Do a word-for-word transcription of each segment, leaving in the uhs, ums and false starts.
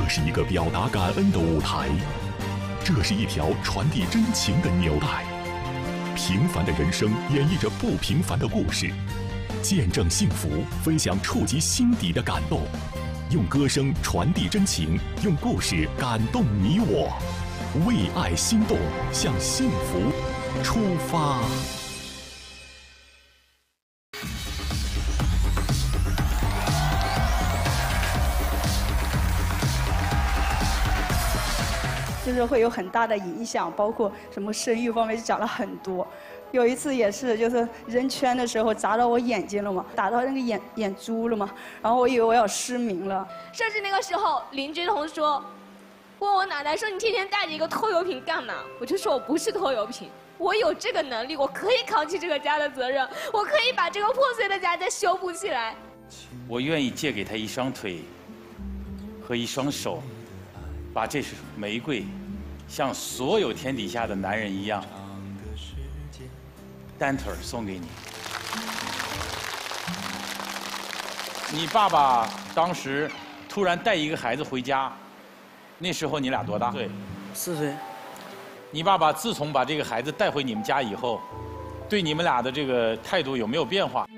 这是一个表达感恩的舞台，这是一条传递真情的纽带。平凡的人生演绎着不平凡的故事，见证幸福，分享触及心底的感动。用歌声传递真情，用故事感动你我。为爱心动，向幸福出发。 就是会有很大的影响，包括什么生育方面讲了很多。有一次也是，就是扔圈的时候砸到我眼睛了嘛，打到那个眼眼珠了嘛，然后我以为我要失明了。 甚至那个时候，邻居同说，问我奶奶说你天天带着一个拖油瓶干嘛？我就说我不是拖油瓶，我有这个能力，我可以扛起这个家的责任，我可以把这个破碎的家再修补起来。 我愿意借给他一双腿和一双手。把这束玫瑰，像所有天底下的男人一样，单腿送给你。你爸爸当时突然带一个孩子回家，那时候你俩多大？对， 四岁。 你爸爸自从把这个孩子带回你们家以后，对你们俩的这个态度有没有变化？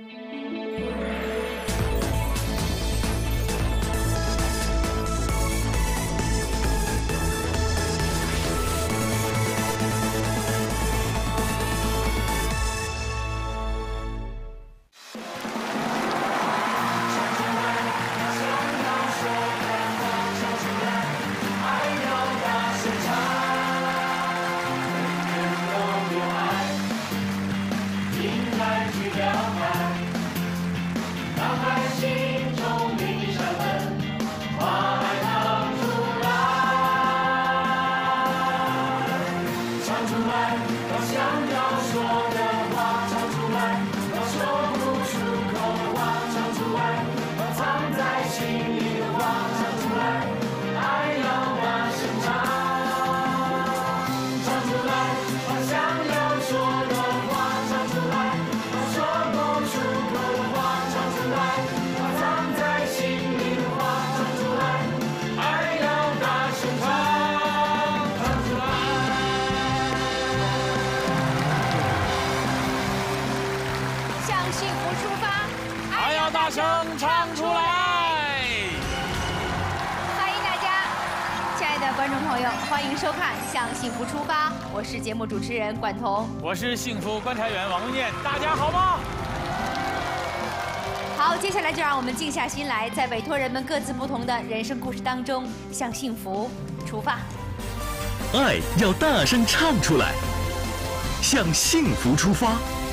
我是节目主持人管彤， 我是幸福观察员王文念，大家好吗？ 好，接下来就让我们静下心来，在委托人们各自不同的人生故事当中，向幸福出发。 爱要大声唱出来，向幸福出发。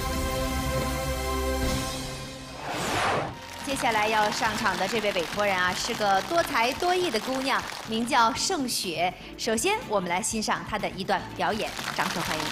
接下来要上场的这位委托人啊，是个多才多艺的姑娘，名叫盛雪。首先，我们来欣赏她的一段表演，掌声欢迎。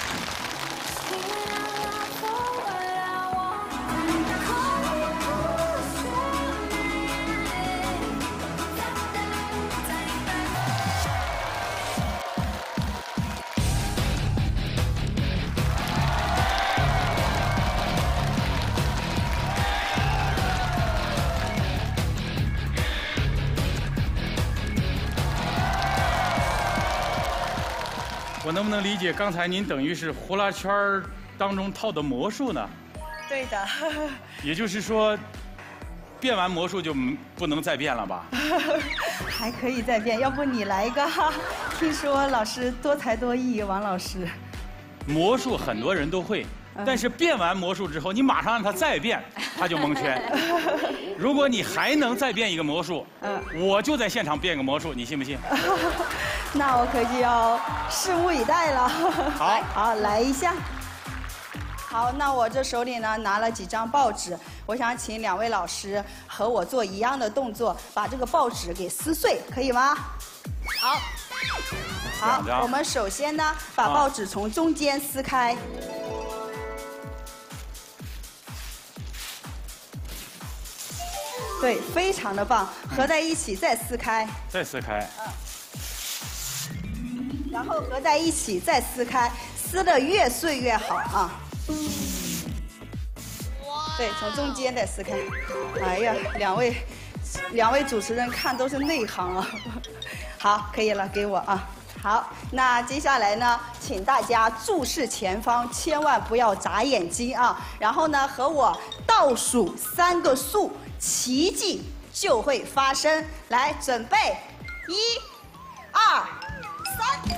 我能不能理解刚才您等于是呼啦圈当中套的魔术呢？ 对的。 也就是说，变完魔术就不能再变了吧？ 还可以再变，要不你来一个？听说老师多才多艺，王老师。 魔术很多人都会，但是变完魔术之后，你马上让他再变，他就蒙圈。如果你还能再变一个魔术，嗯，我就在现场变个魔术，你信不信？ 那我可就要拭目以待了。 好， 好，来一下。好，那我这手里呢拿了几张报纸，我想请两位老师和我做一样的动作，把这个报纸给撕碎，可以吗？ 好。 好，我们首先呢把报纸从中间撕开。对，非常的棒，合在一起再撕开。 再撕开。 嗯。然后合在一起再撕开，撕得越碎越好啊。对，从中间再撕开。哎呀，两位，两位主持人看都是内行啊。 好，可以了，给我啊。好，那接下来呢，请大家注视前方，千万不要眨眼睛啊。然后呢，和我倒数三个数，奇迹就会发生。来，准备，一、二、三。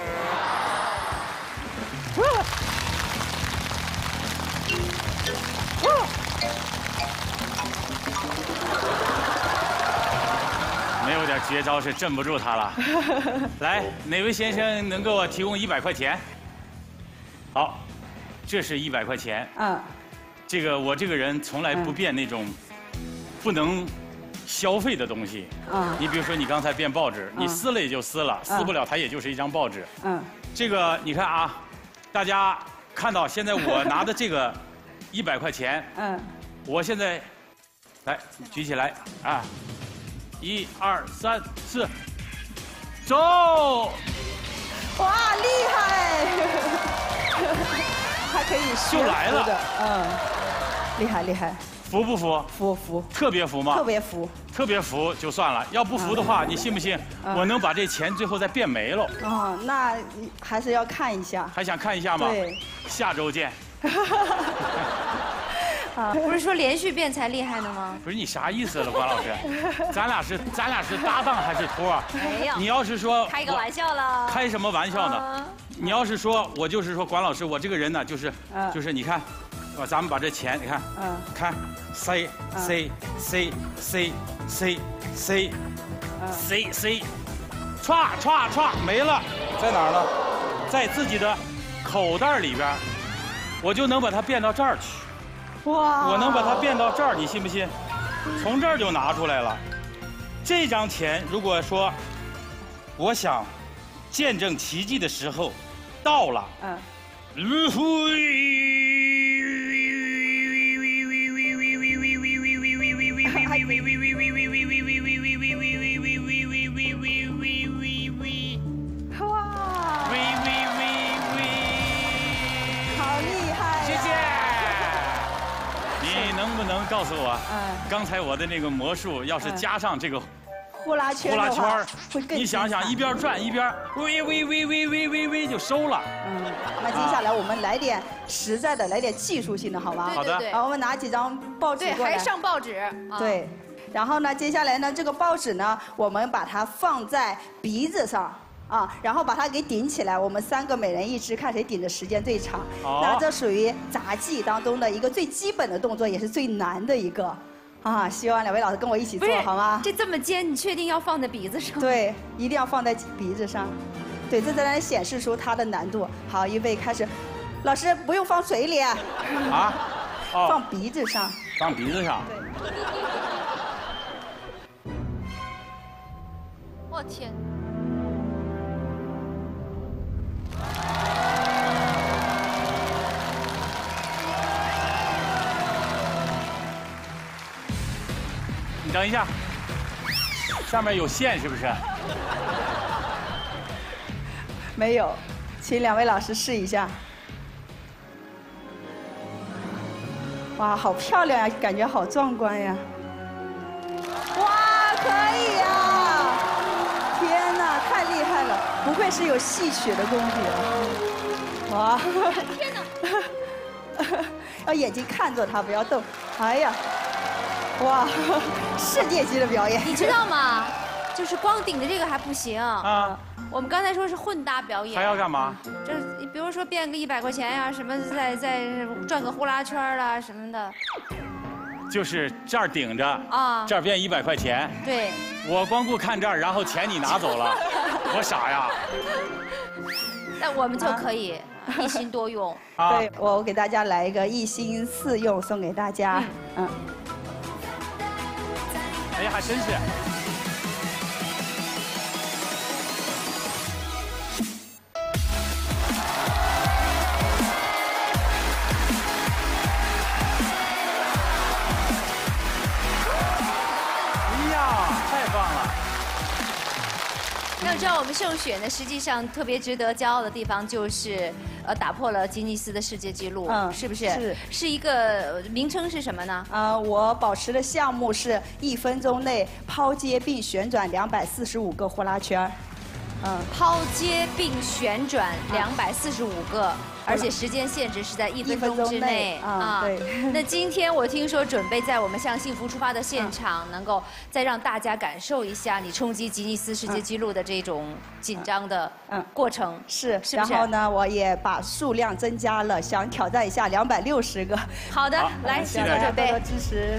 没有点绝招是镇不住他了。来，哪位先生能给我提供一百块钱？好，这是一百块钱。嗯。这个我这个人从来不变那种不能消费的东西。嗯。你比如说你刚才变报纸，你撕了也就撕了，撕不了它也就是一张报纸。嗯。这个你看啊，大家看到现在我拿的这个一百块钱。嗯。我现在，来举起来啊。一二三四，走！ 哇，厉害！还可以就来了， 嗯，厉害厉害。 服不服？ 服服。 特别服吗？ 特别服。 特别服就算了，要不服的话，你信不信？我能把这钱最后再变没了。 哦，那还是要看一下。 还想看一下吗？ 对。 下周见。 啊，不是说连续变才厉害的吗？ 不是你啥意思了，关老师？咱俩是咱俩是搭档还是托？ 没有。 你要是说开个玩笑了， 开什么玩笑呢？你要是说我就是说，关老师，我这个人呢，就是就是你看，咱们把这钱你看，嗯，看塞塞塞塞塞塞塞塞，歘歘歘没了，在哪儿呢？在自己的口袋里边，我就能把它变到这儿去。哇！我能把它变到这儿，你信不信？从这儿就拿出来了。这张钱，如果说我想见证奇迹的时候到了，嗯，能不能告诉我，刚才我的那个魔术，要是加上这个呼啦圈， 呼啦圈会更你想想，一边转一边喂喂喂喂喂喂喂就收了。 嗯，那接下来我们来点实在的，来点技术性的，好吗？ 好的。 好，我们拿几张报纸过来。 对，还上报纸。 对，然后呢，接下来呢，这个报纸呢，我们把它放在鼻子上。啊，然后把它给顶起来，我们三个每人一只，看谁顶的时间最长。那这属于杂技当中的一个最基本的动作，也是最难的一个。啊，希望两位老师跟我一起做好吗？ 这这么尖，你确定要放在鼻子上？ 对，一定要放在鼻子上。对，这在那显示出它的难度。好，预备开始。老师不用放嘴里。啊？哦、放鼻子上。 放鼻子上。 对。 我天。 你等一下，上面有线是不是？ 没有，请两位老师试一下。哇，好漂亮呀，感觉好壮观呀！哇，可以呀！天哪，太厉害了！不愧是有戏曲的功底啊！哇！ 天哪！ 要眼睛看着它，不要动。哎呀！哇，世界级的表演！ 你知道吗？就是光顶着这个还不行啊。我们刚才说是混搭表演。 还要干嘛？ 就是比如说变个一百块钱呀，什么再再转个呼啦圈啦什么的。 就是这儿顶着啊，这儿变一百块钱。 对。 我光顾看这儿，然后钱你拿走了，我傻呀。 那我们就可以一心多用。 对，我给大家来一个一心四用，送给大家。嗯。 哎呀，还真是。哎呀，太棒了！ 那要知道，我们盛雪呢，实际上特别值得骄傲的地方就是，呃，打破了吉尼斯的世界纪录，嗯，是不是？是，是一个名称是什么呢？ 啊，我保持的项目是一分钟内抛接并旋转两百四十五个呼啦圈。 嗯，抛接并旋转两百四十五个。而且时间限制是在一分钟之内啊。对。 那今天我听说准备在我们向幸福出发的现场，能够再让大家感受一下你冲击吉尼斯世界纪录的这种紧张的嗯过程。 是。然后呢，我也把数量增加了，想挑战一下两百六十个。 好的，来，请做准备。 多多支持。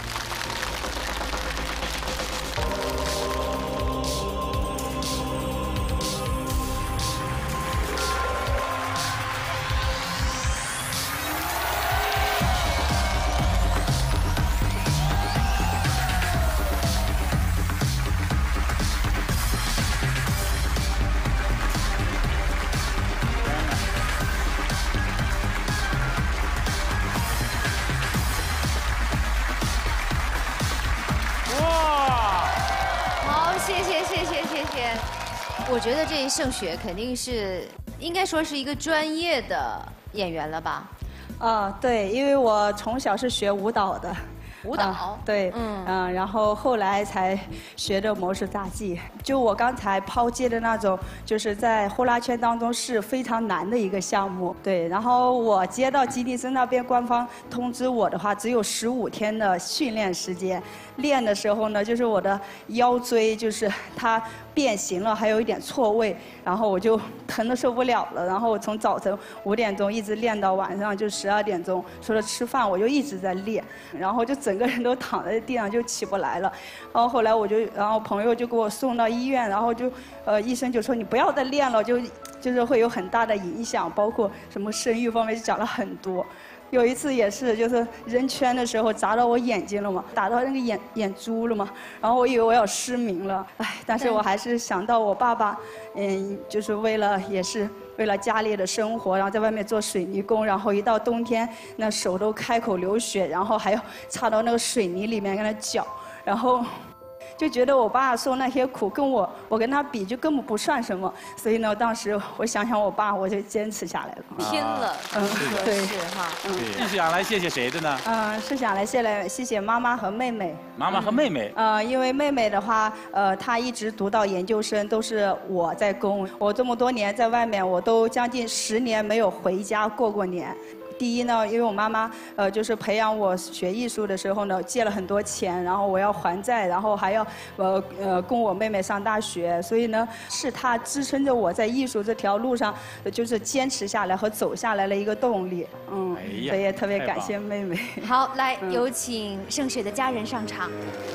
我觉得这盛雪肯定是，应该说是一个专业的演员了吧？ 啊，对，因为我从小是学舞蹈的。 舞蹈， 对，嗯嗯，然后后来才学的魔术大技。就我刚才抛接的那种，就是在呼啦圈当中是非常难的一个项目。对，然后我接到吉尼斯那边官方通知我的话，只有十五天的训练时间。练的时候呢，就是我的腰椎就是它变形了，还有一点错位，然后我就疼得受不了了。然后我从早晨五点钟一直练到晚上就十二点钟，除了吃饭我就一直在练，然后就整个人都躺在地上就起不来了。然后后来我就，然后朋友就给我送到医院，然后就呃医生就说你不要再练了，就就是会有很大的影响，包括什么生育方面就讲了很多。有一次也是，就是扔圈的时候砸到我眼睛了嘛，打到那个眼眼珠了嘛，然后我以为我要失明了，唉，但是我还是想到我爸爸，嗯，就是为了也是为了家里的生活，然后在外面做水泥工，然后一到冬天，那手都开口流血，然后还要插到那个水泥里面跟他搅，然后。就觉得我爸受那些苦跟我我跟他比就根本不算什么，所以呢，当时我想想我爸，我就坚持下来了， 拼了，嗯， 对， 是哈， 嗯，是想来谢谢谁的呢？ 嗯，是想来谢来谢谢妈妈和妹妹。 妈妈和妹妹。 呃，因为妹妹的话，呃，她一直读到研究生都是我在供，我这么多年在外面，我都将近十年没有回家过过年。第一呢，因为我妈妈呃就是培养我学艺术的时候呢，借了很多钱，然后我要还债，然后还要呃呃供我妹妹上大学，所以呢是她支撑着我在艺术这条路上就是坚持下来和走下来的一个动力。嗯，所以也特别感谢妹妹。 好，来有请盛雪的家人上场。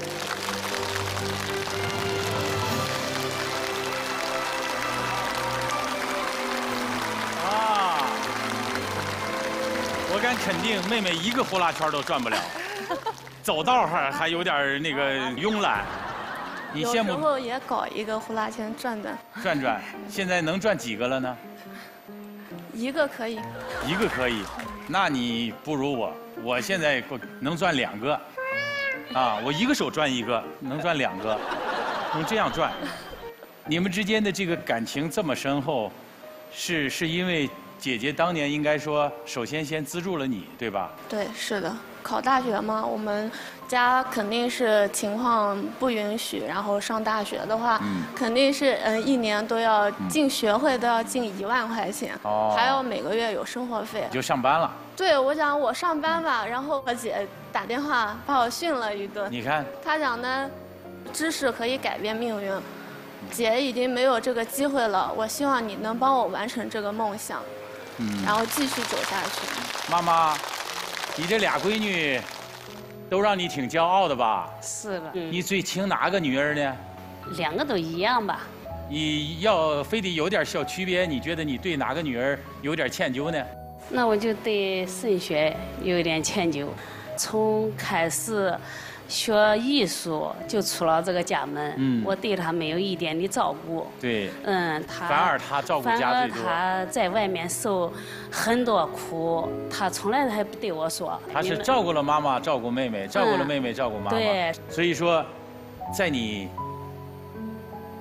我敢肯定，妹妹一个呼啦圈都转不了，走道还还有点那个慵懒。你羡慕？ 有时候也搞一个呼啦圈转转。 转转，现在能转几个了呢？ 一个可以。 一个可以，那你不如我，我现在能转两个。啊，我一个手转一个，能转两个，能这样转。你们之间的这个感情这么深厚，是是因为？姐姐当年应该说，首先先资助了你，对吧？ 对，是的。考大学嘛，我们家肯定是情况不允许，然后上大学的话，嗯、肯定是嗯、呃、一年都要进学会都要进一万块钱，哦、还有每个月有生活费。 你就上班了？ 对，我想我上班吧，然后我姐打电话把我训了一顿。 你看， 她讲呢，知识可以改变命运。姐已经没有这个机会了，我希望你能帮我完成这个梦想。嗯，然后继续走下去。 妈妈，你这俩闺女，都让你挺骄傲的吧？ 是了。 你最亲哪个女儿呢？ 两个都一样吧。 你要非得有点小区别，你觉得你对哪个女儿有点歉疚呢？ 那我就对盛雪有一点歉疚。从开始学艺术就出了这个家门，嗯，我对他没有一点的照顾， 对， 嗯，他反而他照顾家最多， 反而他在外面受很多苦，他从来他不对我说， 他是照顾了妈妈，照顾妹妹，照顾了妹妹，照顾妈妈， 对， 所以说，在你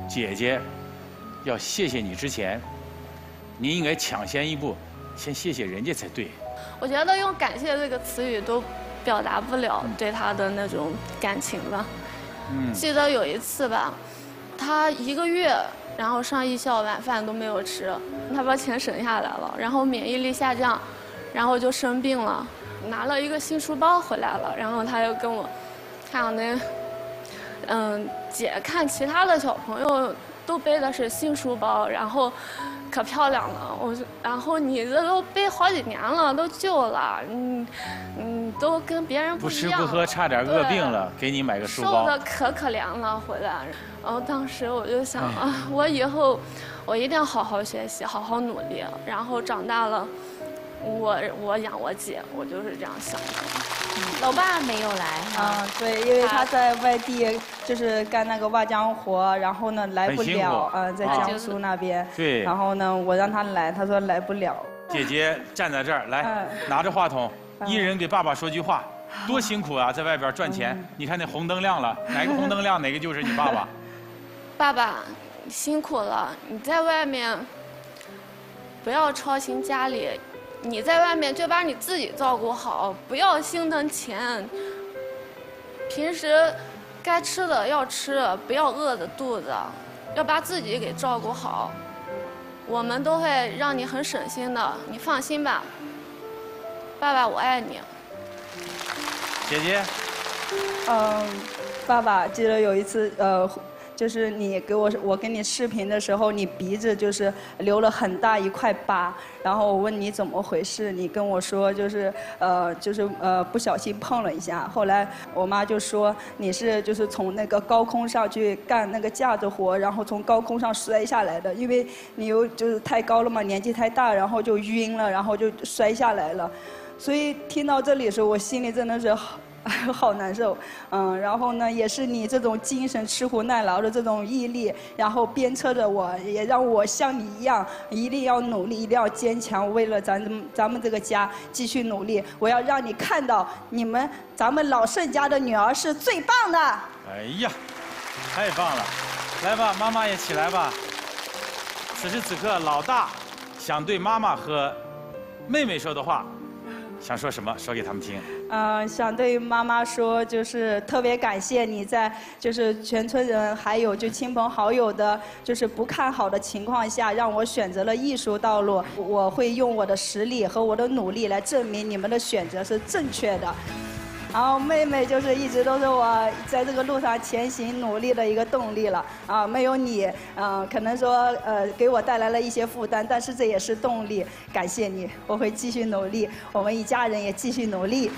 姐姐要谢谢你之前，你应该抢先一步，先谢谢人家才对。 我觉得用感谢这个词语都表达不了对他的那种感情了。嗯，记得有一次吧，他一个月，然后上艺校晚饭都没有吃，他把钱省下来了，然后免疫力下降，然后就生病了，拿了一个新书包回来了，然后他又跟我看那，嗯，姐看其他的小朋友都背的是新书包，然后可漂亮了，我就，然后你这都背好几年了，都旧了，嗯嗯，都跟别人不一样。 不吃不喝，差点饿病了，给你买个书包。 瘦的可可怜了，回来，然后当时我就想啊，我以后我一定要好好学习，好好努力，然后长大了，我我养我姐，我就是这样想的。 老爸没有来啊，对，因为他在外地就是干那个挖浆活，然后呢来不了，嗯，在江苏那边。 对。 然后呢，我让他来，他说来不了。 姐姐站在这儿，来，拿着话筒，一人给爸爸说句话，多辛苦啊，在外边赚钱。你看那红灯亮了，哪个红灯亮，哪个就是你爸爸。 爸爸，辛苦了，你在外面不要操心家里。你在外面就把你自己照顾好，不要心疼钱。平时该吃的要吃，不要饿着肚子，要把自己给照顾好。我们都会让你很省心的，你放心吧。爸爸，我爱你。 姐姐。 嗯，爸爸，记得有一次，呃。就是你给我，我跟你视频的时候，你鼻子就是留了很大一块疤，然后我问你怎么回事，你跟我说就是呃就是呃不小心碰了一下，后来我妈就说你是就是从那个高空上去干那个架子活，然后从高空上摔下来的，因为你又就是太高了嘛，年纪太大，然后就晕了，然后就摔下来了，所以听到这里的时候，我心里真的是好。好难受，嗯，然后呢，也是你这种精神吃苦耐劳的这种毅力，然后鞭策着我，也让我像你一样，一定要努力，一定要坚强，为了咱咱们这个家继续努力。我要让你看到，你们咱们老盛家的女儿是最棒的。 哎呀，太棒了！来吧，妈妈也起来吧。此时此刻，老大想对妈妈和妹妹说的话。想说什么？说给他们听。 嗯、呃，想对妈妈说，就是特别感谢你在就是全村人还有就亲朋好友的，就是不看好的情况下，让我选择了艺术道路。我会用我的实力和我的努力来证明你们的选择是正确的。然后妹妹就是一直都是我在这个路上前行努力的一个动力了啊，没有你，嗯、呃，可能说呃给我带来了一些负担，但是这也是动力。感谢你，我会继续努力，我们一家人也继续努力。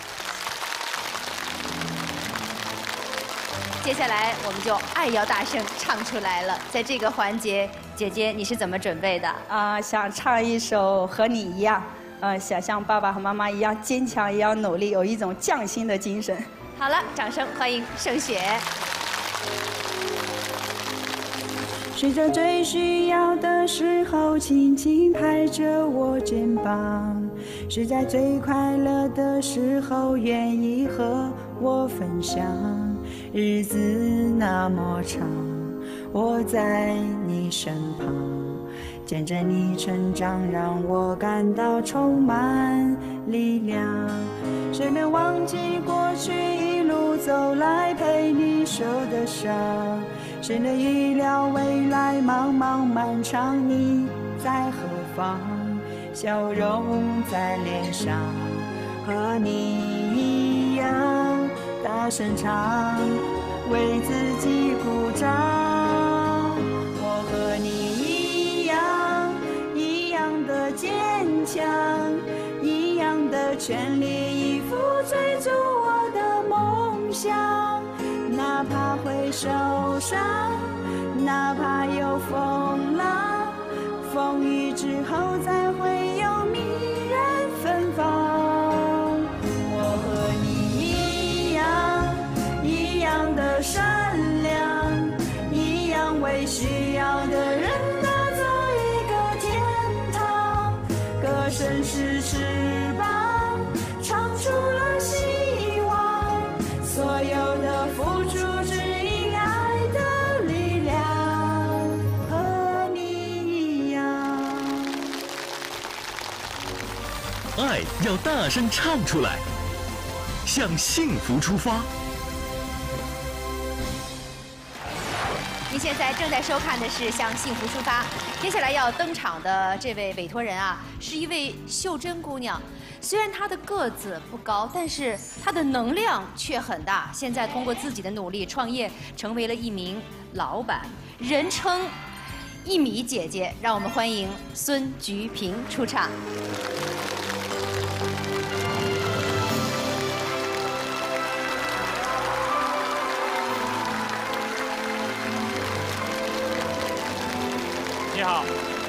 接下来我们就爱要大声唱出来了，在这个环节，姐姐你是怎么准备的？ 啊、呃，想唱一首《和你一样》。呃，想像爸爸和妈妈一样坚强，一样努力，有一种匠心的精神。 好了，掌声欢迎盛雪。 是在最需要的时候，轻轻拍着我肩膀；是在最快乐的时候，愿意和我分享。日子那么长，我在你身旁。见着你成长，让我感到充满力量。谁能忘记过去一路走来陪你受的伤？谁能预料未来茫茫漫长？你在何方？笑容在脸上，和你一样大声唱，为自己鼓掌。我和你坚强，一样的全力以赴追逐我的梦想，哪怕会受伤，哪怕有风浪，风雨之后再会有迷人芬芳。我和你一样，一样的善良，一样为需要的人歌声是翅膀，唱出了希望，所有的付出只因爱的力量。 要大声唱出来，向幸福出发。 您现在正在收看的是《向幸福出发》，接下来要登场的这位委托人啊，是一位秀珍姑娘。虽然她的个子不高，但是她的能量却很大。现在通过自己的努力创业，成为了一名老板，人称“一米姐姐”。让我们欢迎孙菊萍出场。 你好。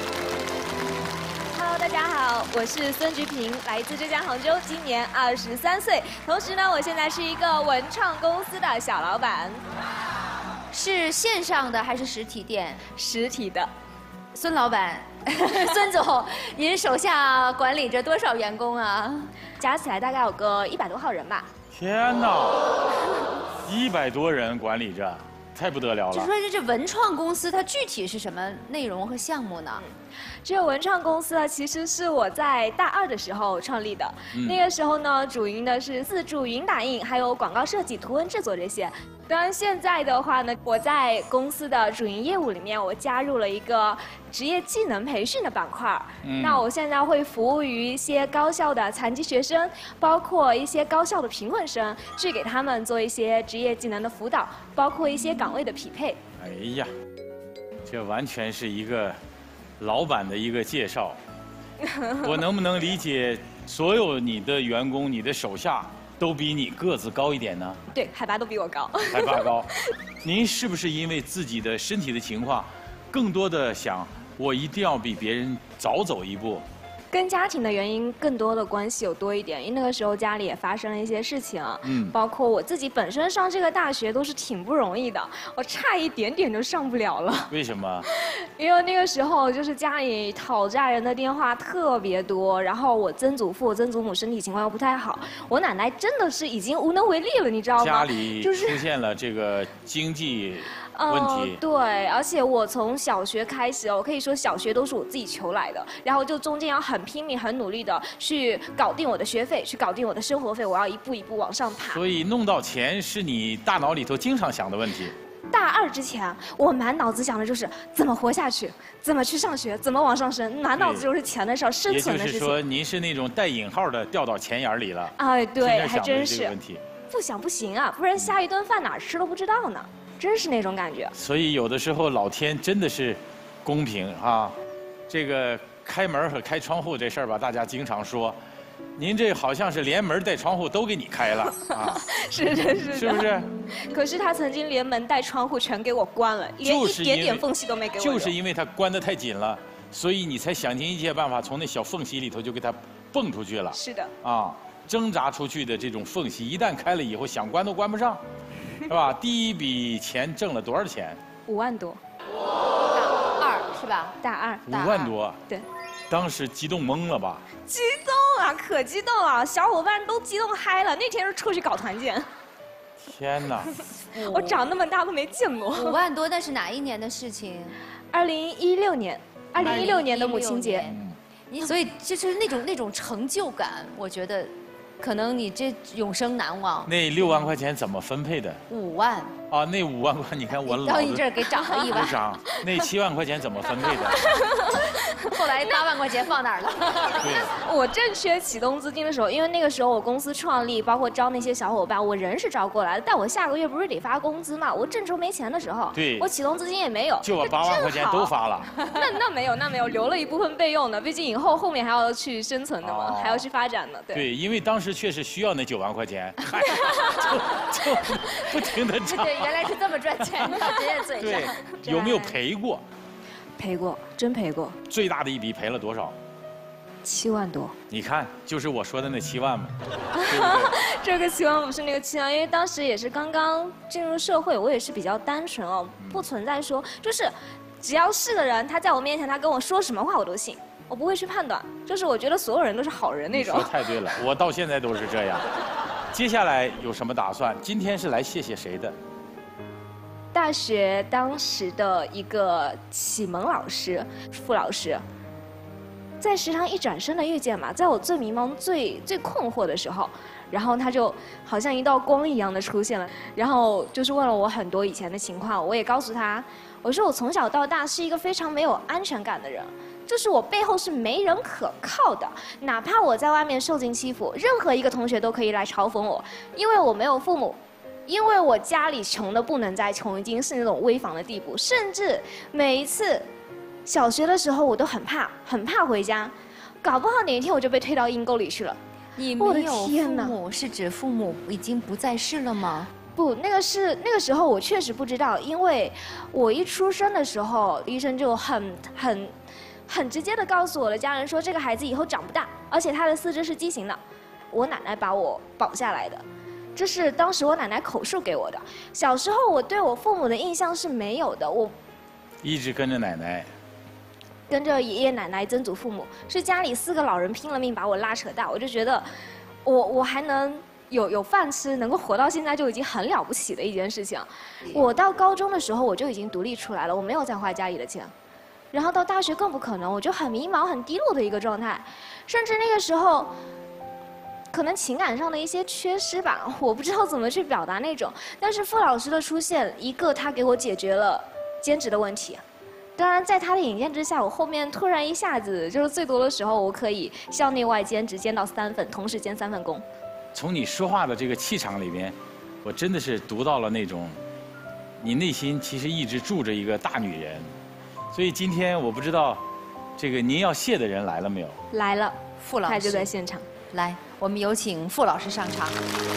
Hello， 大家好，我是孙菊萍，来自浙江杭州，今年二十三岁。同时呢，我现在是一个文创公司的小老板。 是线上的还是实体店？ 实体的。 孙老板，孙总，您手下管理着多少员工啊？ 加起来大概有个一百多号人吧。 天哪，一百多人管理着。太不得了了！ 就说这这文创公司，它具体是什么内容和项目呢？ 这个文创公司呢，其实是我在大二的时候创立的。嗯、那个时候呢，主营的是自助云打印，还有广告设计、图文制作这些。当然，现在的话呢，我在公司的主营业务里面，我加入了一个职业技能培训的板块。嗯、那我现在会服务于一些高校的残疾学生，包括一些高校的贫困生，去给他们做一些职业技能的辅导，包括一些岗位的匹配。 哎呀，这完全是一个老板的一个介绍。我能不能理解，所有你的员工、你的手下都比你个子高一点呢？ 对，海拔都比我高。 海拔高，您是不是因为自己的身体的情况，更多的想我一定要比别人早走一步？ 跟家庭的原因更多的关系有多一点，因为那个时候家里也发生了一些事情，嗯，包括我自己本身上这个大学都是挺不容易的，我差一点点就上不了了。 为什么？ 因为那个时候就是家里讨债人的电话特别多，然后我曾祖父、曾祖母身体情况又不太好，我奶奶真的是已经无能为力了，你知道吗？ 家里就是出现了这个经济问题。 嗯，对，而且我从小学开始，我可以说小学都是我自己求来的，然后就中间要很拼命、很努力的去搞定我的学费，去搞定我的生活费，我要一步一步往上爬。 所以弄到钱是你大脑里头经常想的问题。 大二之前，我满脑子想的就是怎么活下去，怎么去上学，怎么往上升，满脑子就是钱的事儿、生存的事情。 也就是说，您是那种带引号的掉到钱眼里了。 哎，对，还真是。 问题不想不行啊，不然下一顿饭哪儿吃都不知道呢，真是那种感觉。 所以有的时候老天真的是公平啊，这个开门和开窗户这事儿吧，大家经常说。您这好像是连门带窗户都给你开了啊！ 是的，是的， 是不是？ 可是他曾经连门带窗户全给我关了，连一点点缝隙都没给我。 就是因为他关得太紧了，所以你才想尽一切办法从那小缝隙里头就给他蹦出去了。 是的。啊， 挣扎出去的这种缝隙，一旦开了以后，想关都关不上，是吧？第一笔钱挣了多少钱？ 五万多。 大二是吧？ 大二。 五万多。 对。 当时激动懵了吧？ 激动啊，可激动了！小伙伴都激动嗨了。那天是出去搞团建。 天哪！ 我长那么大都没见过。 五万多，那是哪一年的事情？ 二零一六年，二零一六年的母亲节。 你所以就是那种那种成就感，我觉得，可能你这永生难忘。 那六万块钱怎么分配的？ 五万。 啊，那五万块，你看我老。 到你这儿给涨了一万。 涨。那七万块钱怎么分配的？ 后来八万块钱放哪儿了？ 对， 我正缺启动资金的时候，因为那个时候我公司创立，包括招那些小伙伴，我人是招过来的，但我下个月不是得发工资嘛？我正愁没钱的时候， 对， 我启动资金也没有， 就把八万块钱都发了。 那那没有，那没有，留了一部分备用的，毕竟以后后面还要去生存的嘛，哦、还要去发展的。对， 对，因为当时确实需要那九万块钱，就就不停的涨。 对，原来是这么赚钱的，直接嘴上。 对，有没有赔过？ 赔过，真赔过。 最大的一笔赔了多少？ 七万多。 你看，就是我说的那七万嘛。对对这个七万不是那个七万，因为当时也是刚刚进入社会，我也是比较单纯哦，不存在说就是只要是的人，他在我面前，他跟我说什么话我都信，我不会去判断，就是我觉得所有人都是好人那种。 你说太对了，我到现在都是这样。接下来有什么打算？今天是来谢谢谁的？ 大学当时的一个启蒙老师、副老师， 在食堂一转身的遇见嘛，在我最迷茫、最最困惑的时候，然后他就好像一道光一样的出现了，然后就是问了我很多以前的情况，我也告诉他，我说我从小到大是一个非常没有安全感的人，就是我背后是没人可靠的，哪怕我在外面受尽欺负，任何一个同学都可以来嘲讽我，因为我没有父母。因为我家里穷的不能再穷，已经是那种危房的地步，甚至每一次小学的时候，我都很怕，很怕回家，搞不好哪一天我就被推到阴沟里去了。 你没有父母是指父母已经不在世了吗？ 不，那个是那个时候我确实不知道，因为我一出生的时候，医生就很很很直接的告诉我的家人说，这个孩子以后长不大，而且他的四肢是畸形的。我奶奶把我保下来的。这是当时我奶奶口述给我的。小时候我对我父母的印象是没有的，我一直跟着奶奶， 跟着爷爷奶奶、曾祖父母，是家里四个老人拼了命把我拉扯大。我就觉得，我我还能有有饭吃，能够活到现在就已经很了不起的一件事情。我到高中的时候我就已经独立出来了，我没有再花家里的钱。然后到大学更不可能，我就很迷茫、很低落的一个状态，甚至那个时候。可能情感上的一些缺失吧，我不知道怎么去表达那种。但是傅老师的出现，一个他给我解决了兼职的问题。当然，在他的引荐之下，我后面突然一下子就是最多的时候，我可以校内外兼职兼到三份，同时兼三份工。 从你说话的这个气场里面，我真的是读到了那种，你内心其实一直住着一个大女人。所以今天我不知道，这个您要谢的人来了没有？ 来了， 傅老师， 他就在现场。 来，我们有请傅老师上场。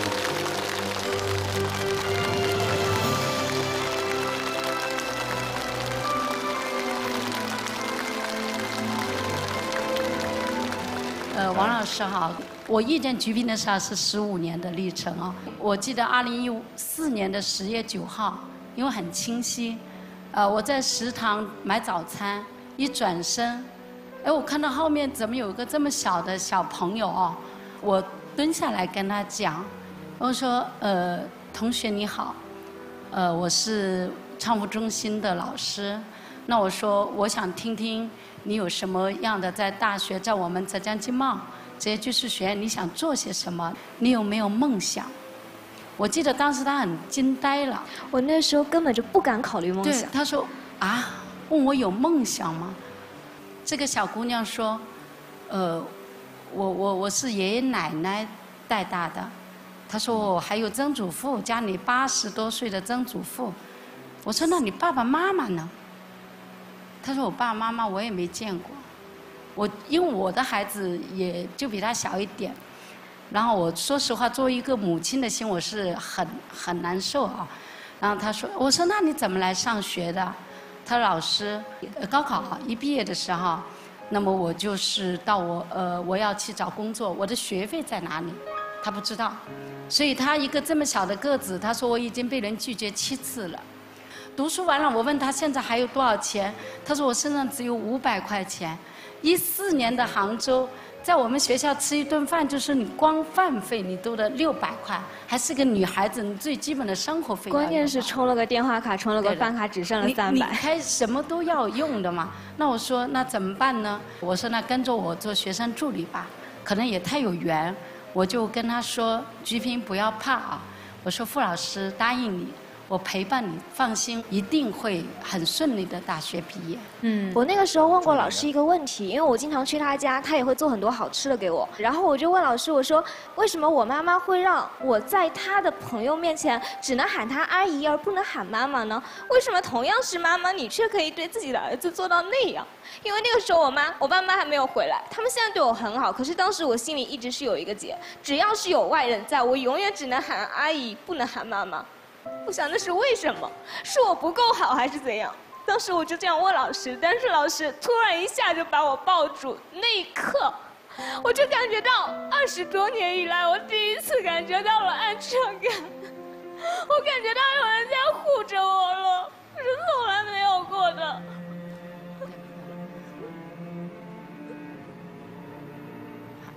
呃，王老师好，我遇见菊萍的时候是十五年的历程啊。我记得二零一四年的十月九号，因为很清晰，呃，我在食堂买早餐，一转身，哎，我看到后面怎么有个这么小的小朋友哦。我蹲下来跟他讲，我说：“呃，同学你好，呃，我是唱舞中心的老师。那我说，我想听听你有什么样的在大学，在我们浙江经贸职业技术学院，你想做些什么？你有没有梦想？”我记得当时他很惊呆了， 我那时候根本就不敢考虑梦想。 对，他说：“啊，问我有梦想吗？”这个小姑娘说：“呃。”我我我是爷爷奶奶带大的，他说我还有曾祖父，家里八十多岁的曾祖父。我说那你爸爸妈妈呢？他说我爸爸妈妈我也没见过，我因为我的孩子也就比他小一点，然后我说实话，作为一个母亲的心，我是很很难受啊。然后他说，我说那你怎么来上学的？他说老师，高考一毕业的时候。那么我就是到我呃我要去找工作，我的学费在哪里？他不知道，所以他一个这么小的个子，他说我已经被人拒绝七次了。读书完了，我问他现在还有多少钱？他说我身上只有五百块钱。一四年的杭州，在我们学校吃一顿饭，就是你光饭费你都得六百块，还是个女孩子，你最基本的生活费。 关键是充了个电话卡，充了个饭卡，只剩了三百。 你开什么都要用的嘛。那我说那怎么办呢？我说那跟着我做学生助理吧，可能也太有缘。我就跟他说，菊萍不要怕啊，我说傅老师答应你。我陪伴你，放心，一定会很顺利的大学毕业。 嗯，我那个时候问过老师一个问题，因为我经常去他家，他也会做很多好吃的给我。然后我就问老师，我说为什么我妈妈会让我在他的朋友面前只能喊他阿姨，而不能喊妈妈呢？为什么同样是妈妈，你却可以对自己的儿子做到那样？因为那个时候我妈、我爸妈还没有回来，他们现在对我很好，可是当时我心里一直是有一个结，只要是有外人在，我永远只能喊阿姨，不能喊妈妈。我想的是为什么？是我不够好还是怎样？当时我就这样问老师，但是老师突然一下就把我抱住，那一刻，我就感觉到二十多年以来，我第一次感觉到了安全感，我感觉到有人在护着我了，是从来没有过的。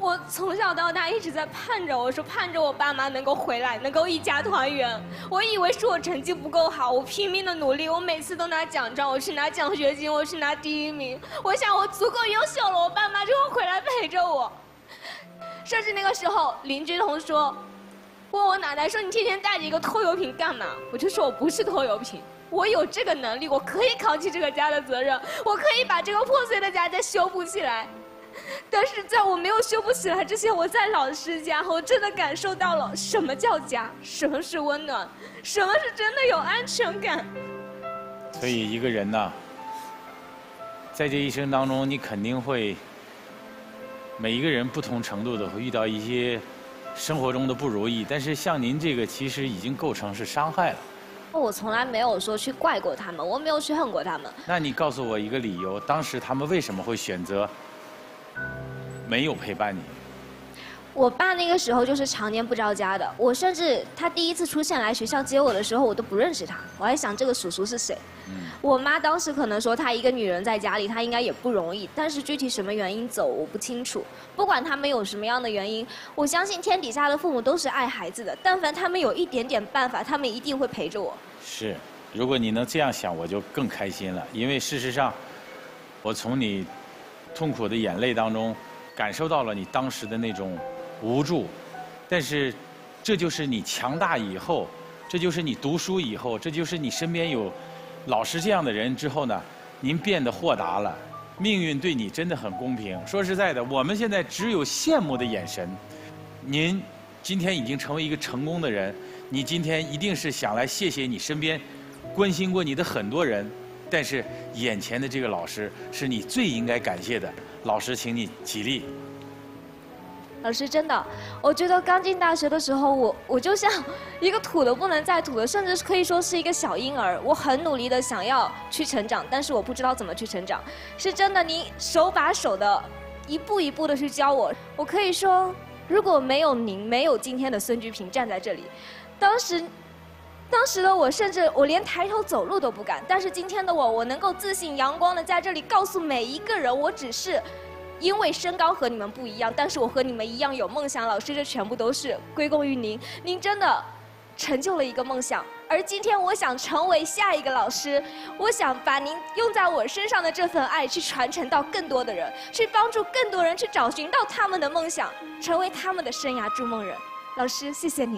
我从小到大一直在盼着，我说盼着我爸妈能够回来，能够一家团圆。我以为是我成绩不够好，我拼命的努力，我每次都拿奖状，我去拿奖学金，我去拿第一名。我想我足够优秀了，我爸妈就会回来陪着我。甚至那个时候，邻居同说，问我奶奶说你天天带着一个拖油瓶干嘛？我就说我不是拖油瓶。我有这个能力，我可以扛起这个家的责任，我可以把这个破碎的家再修补起来。但是在我没有修补起来之前，我在老师家，我真的感受到了什么叫家，什么是温暖，什么是真的有安全感。 所以一个人呢，在这一生当中，你肯定会每一个人不同程度的会遇到一些生活中的不如意，但是像您这个，其实已经构成是伤害了。 我从来没有说去怪过他们，我没有去恨过他们。 那你告诉我一个理由，当时他们为什么会选择没有陪伴你？ 我爸那个时候就是常年不着家的，我甚至他第一次出现来学校接我的时候，我都不认识他，我还想这个叔叔是谁。嗯、我妈当时可能说她一个女人在家里，她应该也不容易，但是具体什么原因走我不清楚。不管他们有什么样的原因，我相信天底下的父母都是爱孩子的，但凡他们有一点点办法，他们一定会陪着我。 是，如果你能这样想，我就更开心了，因为事实上，我从你痛苦的眼泪当中感受到了你当时的那种无助，但是这就是你强大以后，这就是你读书以后，这就是你身边有老师这样的人之后呢，您变得豁达了，命运对你真的很公平。说实在的，我们现在只有羡慕的眼神。您今天已经成为一个成功的人，你今天一定是想来谢谢你身边关心过你的很多人，但是眼前的这个老师是你最应该感谢的。老师，请你起立。 老师，真的，我觉得刚进大学的时候，我我就像一个土的不能再土的，甚至可以说是一个小婴儿。我很努力的想要去成长，但是我不知道怎么去成长。是真的，您手把手的，一步一步的去教我。我可以说，如果没有您，没有今天的孙菊萍站在这里，当时，当时的我甚至我连抬头走路都不敢。但是今天的我，我能够自信阳光的在这里告诉每一个人，我只是。因为身高和你们不一样，但是我和你们一样有梦想。老师，这全部都是归功于您，您真的成就了一个梦想。而今天我想成为下一个老师，我想把您用在我身上的这份爱去传承到更多的人，去帮助更多人去找寻到他们的梦想，成为他们的生涯筑梦人。老师，谢谢你。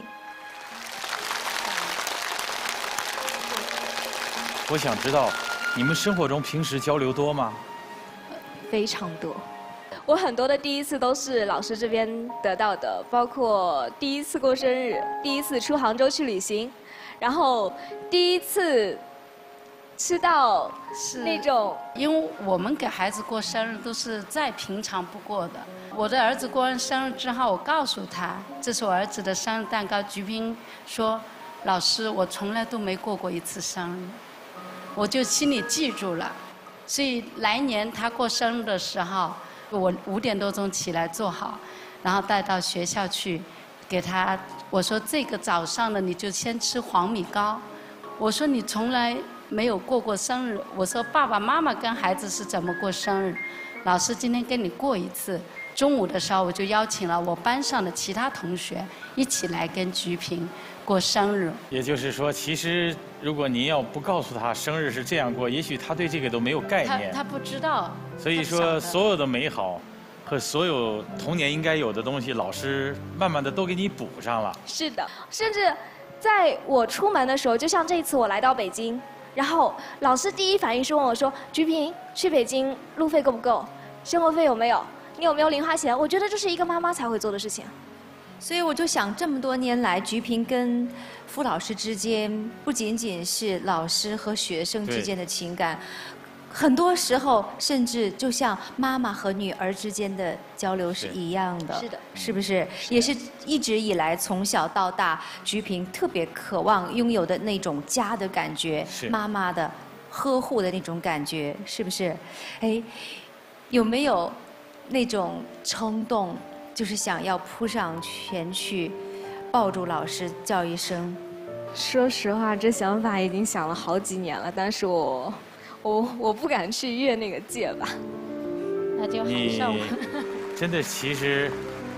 我想知道，你们生活中平时交流多吗？ 非常多。我很多的第一次都是老师这边得到的，包括第一次过生日，第一次出杭州去旅行，然后第一次吃到那种， 因为我们给孩子过生日都是再平常不过的。我的儿子过完生日之后，我告诉他这是我儿子的生日蛋糕。菊萍说：“老师，我从来都没过过一次生日。”我就心里记住了。所以来年他过生日的时候，我五点多钟起来做好，然后带到学校去，给他我说这个早上的你就先吃黄米糕。我说你从来没有过过生日，我说爸爸妈妈跟孩子是怎么过生日，老师今天跟你过一次。中午的时候我就邀请了我班上的其他同学一起来跟菊萍过生日。 也就是说，其实如果您要不告诉他生日是这样过，也许他对这个都没有概念。 他他不知道。 所以说，所有的美好和所有童年应该有的东西，老师慢慢的都给你补上了。 是的，甚至在我出门的时候，就像这一次我来到北京，然后老师第一反应是问我说：“菊萍，去北京路费够不够？生活费有没有？你有没有零花钱？”我觉得这是一个妈妈才会做的事情。 所以我就想，这么多年来，菊萍跟傅老师之间不仅仅是老师和学生之间的情感，很多时候甚至就像妈妈和女儿之间的交流是一样的。 是的， 是不是？也是一直以来从小到大，菊萍特别渴望拥有的那种家的感觉，妈妈的呵护的那种感觉，是不是？哎，有没有那种冲动？就是想要扑上前去，抱住老师叫一声。 说实话，这想法已经想了好几年了，但是我，我我不敢去越那个界吧。 那就很受。 真的，其实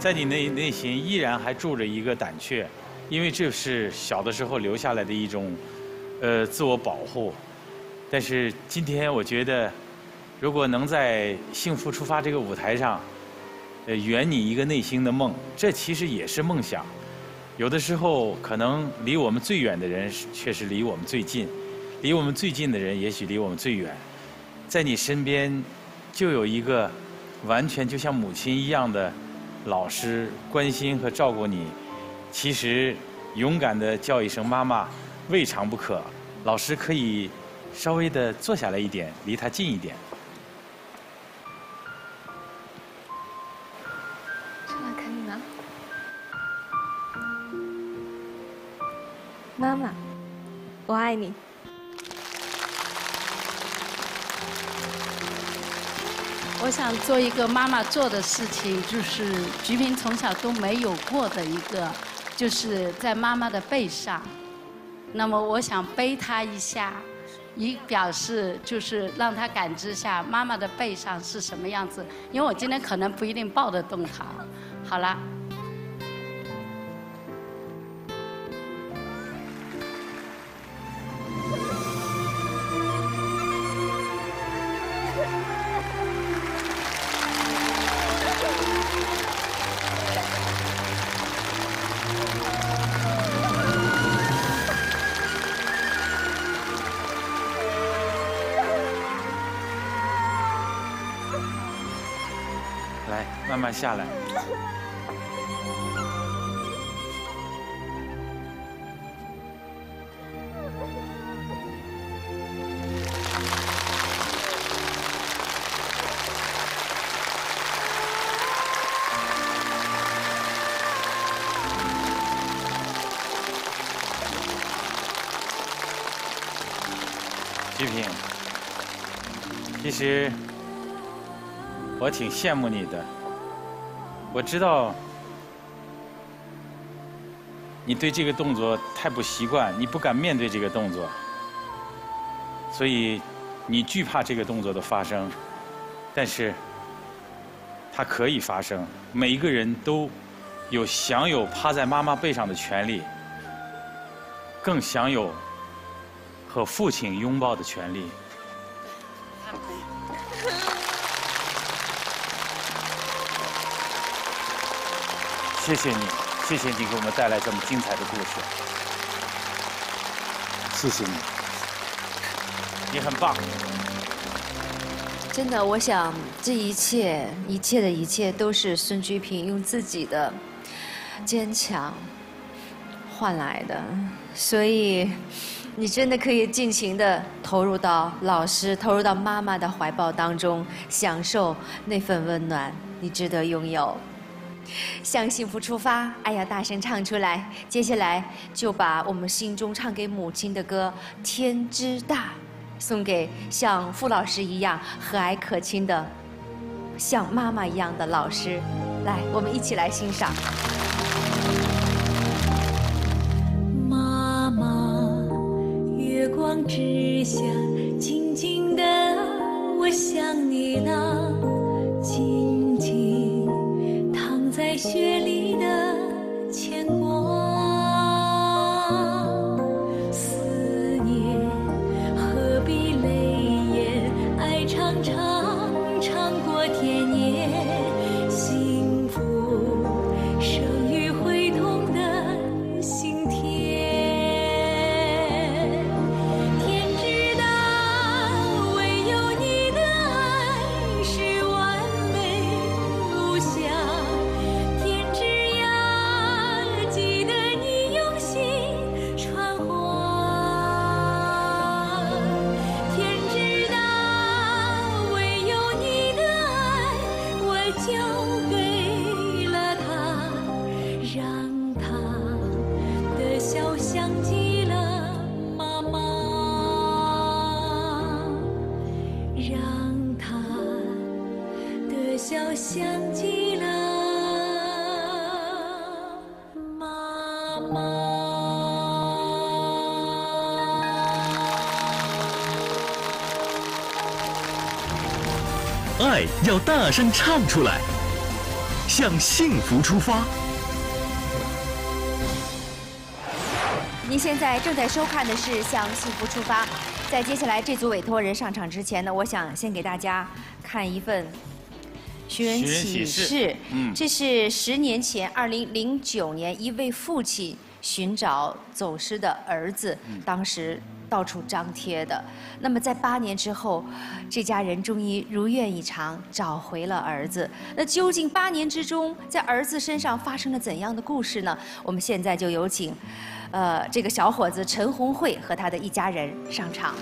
在你内内心依然还住着一个胆怯，因为这是小的时候留下来的一种，呃，自我保护。但是今天我觉得，如果能在幸福出发这个舞台上，呃，圆你一个内心的梦，这其实也是梦想。有的时候，可能离我们最远的人，却是离我们最近；离我们最近的人，也许离我们最远。在你身边，就有一个完全就像母亲一样的老师，关心和照顾你。其实，勇敢地叫一声妈妈，未尝不可。老师可以稍微的坐下来一点，离他近一点。 这个可以吗？妈妈，我爱你。 我想做一个妈妈做的事情，就是菊萍从小都没有过的一个，就是在妈妈的背上。那么我想背她一下，以表示就是让她感知下妈妈的背上是什么样子。因为我今天可能不一定抱得动她。好了。 来，慢慢下来。菊萍，其实我挺羡慕你的。我知道你对这个动作太不习惯，你不敢面对这个动作，所以你惧怕这个动作的发生。但是它可以发生，每一个人都有享有趴在妈妈背上的权利，更享有和父亲拥抱的权利。谢谢你，谢谢你给我们带来这么精彩的故事。谢谢你，你很棒。 真的，我想这一切，一切的一切，都是孙菊萍用自己的坚强换来的。所以，你真的可以尽情的投入到老师、投入到妈妈的怀抱当中，享受那份温暖。你值得拥有。向幸福出发，爱要大声唱出来。接下来就把我们心中唱给母亲的歌《天之大》送给像傅老师一样和蔼可亲的，像妈妈一样的老师。来，我们一起来欣赏。 妈妈，月光之下，静静的，我想你了，静静躺在雪里的牵挂。 爱要大声唱出来。 向幸福出发。 您现在正在收看的是《向幸福出发》。在接下来这组委托人上场之前呢，我想先给大家看一份寻人启事。嗯，这是十年前，二零零九年，一位父亲寻找走失的儿子，当时到处张贴的。那么在八年之后，这家人终于如愿以偿找回了儿子。那究竟八年之中，在儿子身上发生了怎样的故事呢？我们现在就有请，呃，这个小伙子陈红慧和他的一家人上场。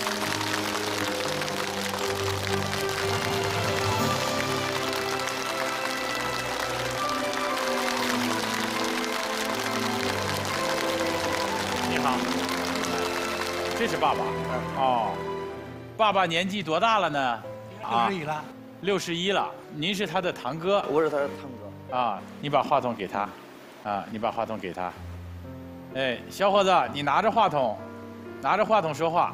你好，这是爸爸。哦，爸爸年纪多大了呢？ 六十一了。 六十一了。您是他的堂哥？ 我是他的堂哥。 啊，你把话筒给他，啊，你把话筒给他。哎，小伙子，你拿着话筒，拿着话筒说话。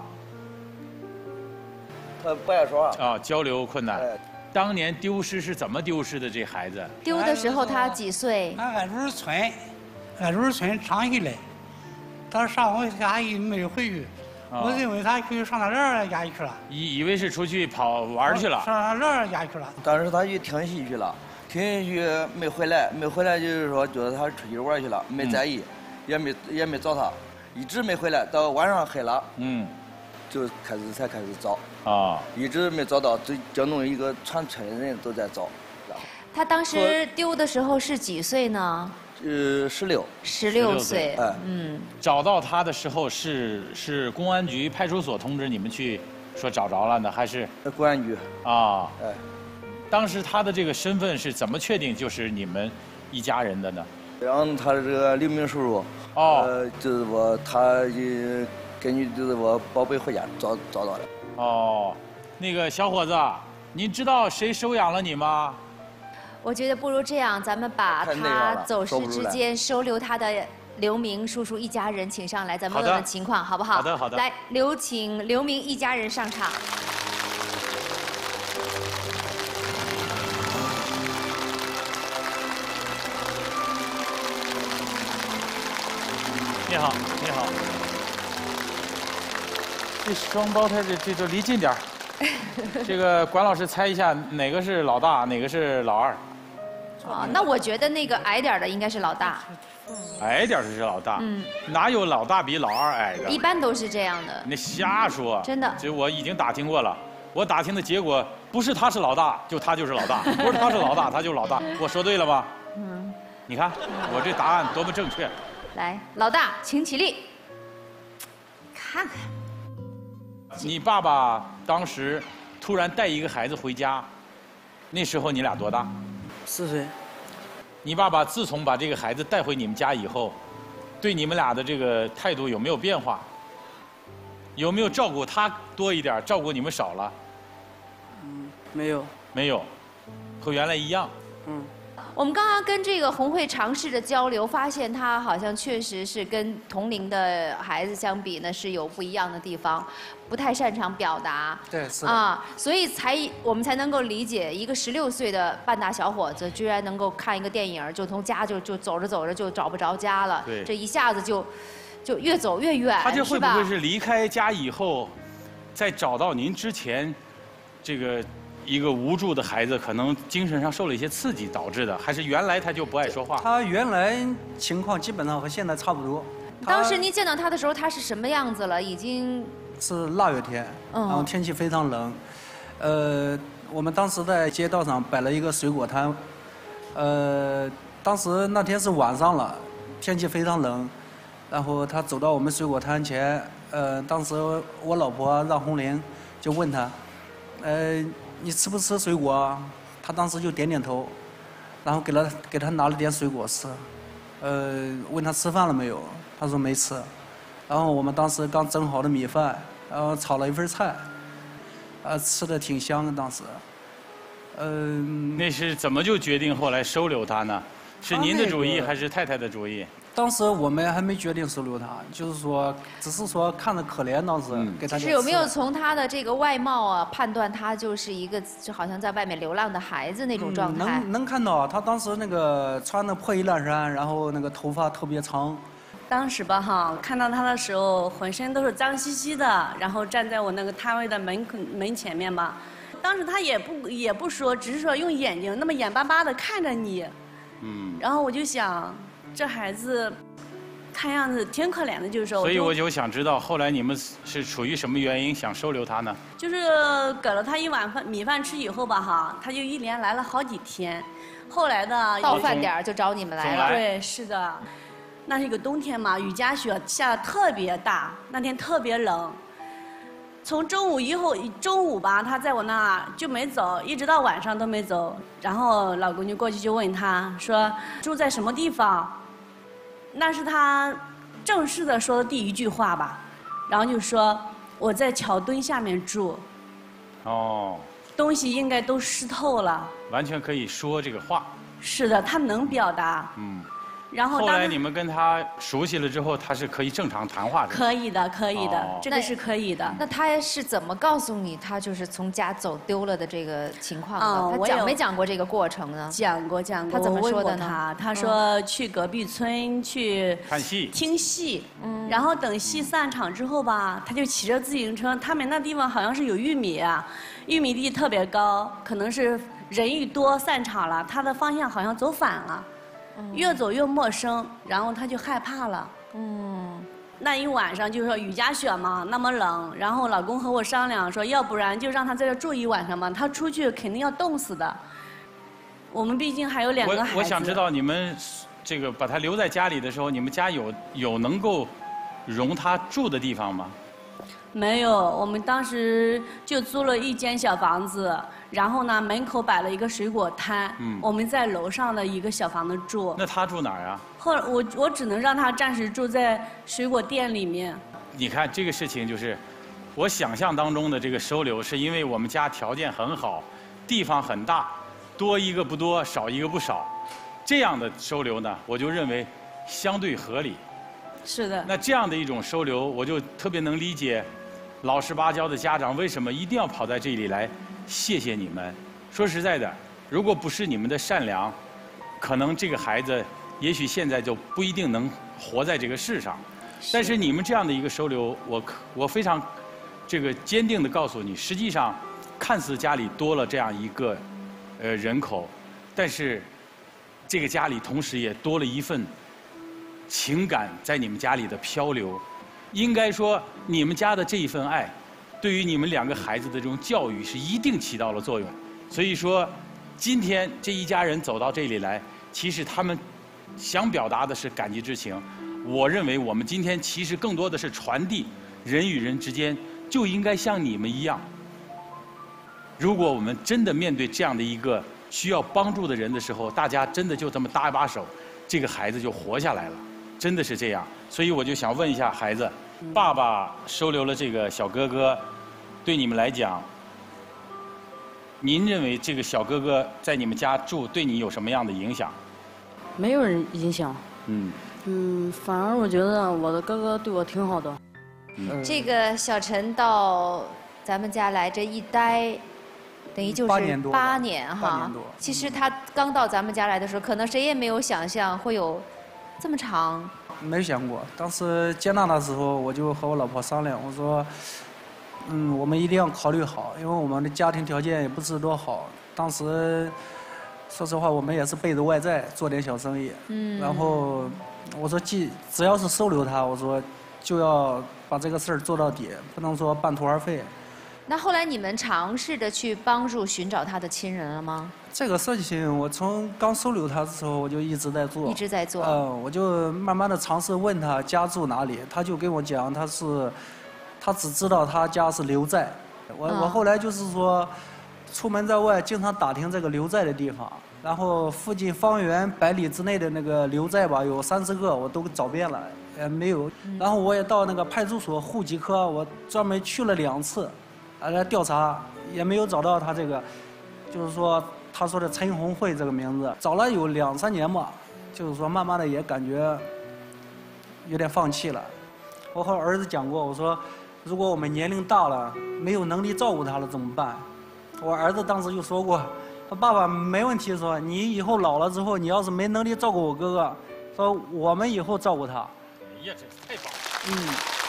他不爱说话。 啊，交流困难。当年丢失是怎么丢失的？这孩子丢的时候他几岁？ 俺俺入村，俺入村长下来，他上午下午没有回去。我认为他去上他姥姥家去了， 以以为是出去跑玩去了， 上他姥姥家去了。当时他去听戏去了，听戏去没回来，没回来就是说觉得他出去玩去了，没在意，也没也没找他，一直没回来，到晚上黑了，嗯，就开始才开始找啊，一直没找到，就就弄一个全村的人都在找。 他当时丢的时候是几岁呢？ 呃，十六， 十六岁， 哎，嗯，找到他的时候是是公安局派出所通知你们去说找着了呢，还是公安局啊？哎，当时他的这个身份是怎么确定就是你们一家人的呢？ 然后他的这个刘明叔叔，哦，呃，就是我他也根据就是我宝贝回家找找到了。 哦，那个小伙子，您知道谁收养了你吗？ 我觉得不如这样，咱们把他走失之间收留他的刘明叔叔一家人请上来，咱们问问情况，好不好？ 好的，好的。 来，有请刘明一家人上场。 你好，你好。这双胞胎这这就离近点儿。这个管老师猜一下，哪个是老大，哪个是老二？ 哦，那我觉得那个矮点的应该是老大。 矮点的是老大，嗯，哪有老大比老二矮的？ 一般都是这样的。 你瞎说！ 真的。 这我已经打听过了，我打听的结果不是他是老大，就他就是老大；不是他是老大，他就是老大。我说对了吧？嗯。你看我这答案多么正确！ 来，老大，请起立。看看。 你爸爸当时突然带一个孩子回家，那时候你俩多大？ 四岁。 你爸爸自从把这个孩子带回你们家以后，对你们俩的这个态度有没有变化？有没有照顾他多一点，照顾你们少了？ 嗯，没有。 没有，和原来一样。 嗯。我们刚刚跟这个红慧尝试着交流，发现他好像确实是跟同龄的孩子相比呢是有不一样的地方，不太擅长表达。 对，是啊，所以才我们才能够理解一个十六岁的半大小伙子，居然能够看一个电影就从家就就走着走着就找不着家了。 对， 这一下子就就越走越远， 他这会不会是离开家以后，在找到您之前，这个？一个无助的孩子，可能精神上受了一些刺激导致的，还是原来他就不爱说话？ 他原来情况基本上和现在差不多。 当时您见到他的时候，他是什么样子了？已经是腊月天，然后天气非常冷。呃，我们当时在街道上摆了一个水果摊，呃，当时那天是晚上了，天气非常冷，然后他走到我们水果摊前，呃，当时我老婆让红玲就问他，呃。你吃不吃水果？他当时就点点头，然后给了给他拿了点水果吃，呃，问他吃饭了没有？他说没吃。然后我们当时刚蒸好的米饭，然后炒了一份菜，呃，吃的挺香的当时。 嗯、呃，那是怎么就决定后来收留他呢？是您的主意还是太太的主意？ 当时我们还没决定收留他，就是说，只是说看着可怜，当时给他。 是有没有从他的这个外貌啊判断他就是一个就好像在外面流浪的孩子那种状态？ 能能看到他当时那个穿的破衣烂衫，然后那个头发特别长。 当时吧哈，看到他的时候，浑身都是脏兮兮的，然后站在我那个摊位的门口门前面吧。当时他也不也不说，只是说用眼睛那么眼巴巴的看着你。嗯。然后我就想。这孩子，看样子挺可怜的，就是说。 所以我就想知道，后来你们是出于什么原因想收留他呢？ 就是给了他一碗饭米饭吃以后吧，哈，他就一连来了好几天。后来的到饭点就找你们来了。 对，是的。那是一个冬天嘛，雨夹雪下的特别大，那天特别冷。从中午以后，中午吧，他在我那儿就没走，一直到晚上都没走。然后老公就过去就问他说：“住在什么地方？”那是他正式的说的第一句话吧，然后就说我在桥墩下面住。哦。东西应该都湿透了。 完全可以说这个话。 是的，他能表达。嗯。然后后来你们跟他熟悉了之后，他是可以正常谈话的。 可以的，可以的，这个是可以的。 那他是怎么告诉你他就是从家走丢了的这个情况的？他讲没讲过这个过程呢？ 讲过，讲过。 他怎么说的呢？ 他他说去隔壁村去看戏、 听戏，嗯，然后等戏散场之后吧，他就骑着自行车，他们那地方好像是有玉米啊，玉米地特别高，可能是人一多散场了，他的方向好像走反了。越走越陌生，然后他就害怕了。嗯，那一晚上就是说雨夹雪嘛，那么冷，然后老公和我商量说，要不然就让他在这住一晚上吧，他出去肯定要冻死的。我们毕竟还有两个孩子。 我我想知道你们这个把他留在家里的时候，你们家有有能够容他住的地方吗？ 没有，我们当时就租了一间小房子。然后呢，门口摆了一个水果摊，嗯，我们在楼上的一个小房子住。 那他住哪儿啊？ 后来我我只能让他暂时住在水果店里面。 你看这个事情就是，我想象当中的这个收留，是因为我们家条件很好，地方很大，多一个不多，少一个不少，这样的收留呢，我就认为相对合理。 是的。 那这样的一种收留，我就特别能理解，老实巴交的家长为什么一定要跑在这里来。谢谢你们。说实在的，如果不是你们的善良，可能这个孩子也许现在就不一定能活在这个世上。但是你们这样的一个收留，我我非常这个坚定地告诉你，实际上看似家里多了这样一个呃人口，但是这个家里同时也多了一份情感在你们家里的漂流。应该说，你们家的这一份爱。对于你们两个孩子的这种教育是一定起到了作用，所以说，今天这一家人走到这里来，其实他们想表达的是感激之情。我认为我们今天其实更多的是传递人与人之间就应该像你们一样。如果我们真的面对这样的一个需要帮助的人的时候，大家真的就这么搭一把手，这个孩子就活下来了，真的是这样。所以我就想问一下孩子。爸爸收留了这个小哥哥，对你们来讲，您认为这个小哥哥在你们家住对你有什么样的影响？ 没有人影响。嗯。嗯，反而我觉得我的哥哥对我挺好的。 嗯、这个小陈到咱们家来这一待，等于就是八年哈。八年多。其实他刚到咱们家来的时候，可能谁也没有想象会有这么长。 没想过，当时接纳的时候，我就和我老婆商量，我说，嗯，我们一定要考虑好，因为我们的家庭条件也不是多好。当时，说实话，我们也是背着外债做点小生意。嗯。然后，我说，既只要是收留他，我说就要把这个事儿做到底，不能说半途而废。 那后来你们尝试着去帮助寻找他的亲人了吗？ 这个事情我从刚收留他的时候我就一直在做， 一直在做。 嗯，我就慢慢的尝试问他家住哪里，他就跟我讲他是，他只知道他家是刘寨。我、嗯、我后来就是说，出门在外经常打听这个刘寨的地方，然后附近方圆百里之内的那个刘寨吧，有三十个我都找遍了，也没有。嗯、然后我也到那个派出所户籍科，我专门去了两次。来调查也没有找到他这个，就是说他说的陈红慧这个名字，找了有两三年吧，就是说慢慢的也感觉有点放弃了。我和儿子讲过，我说，如果我们年龄大了，没有能力照顾他了怎么办？我儿子当时就说过，说爸爸没问题，说你以后老了之后，你要是没能力照顾我哥哥，说我们以后照顾他。 哎呀，这太棒了。 嗯。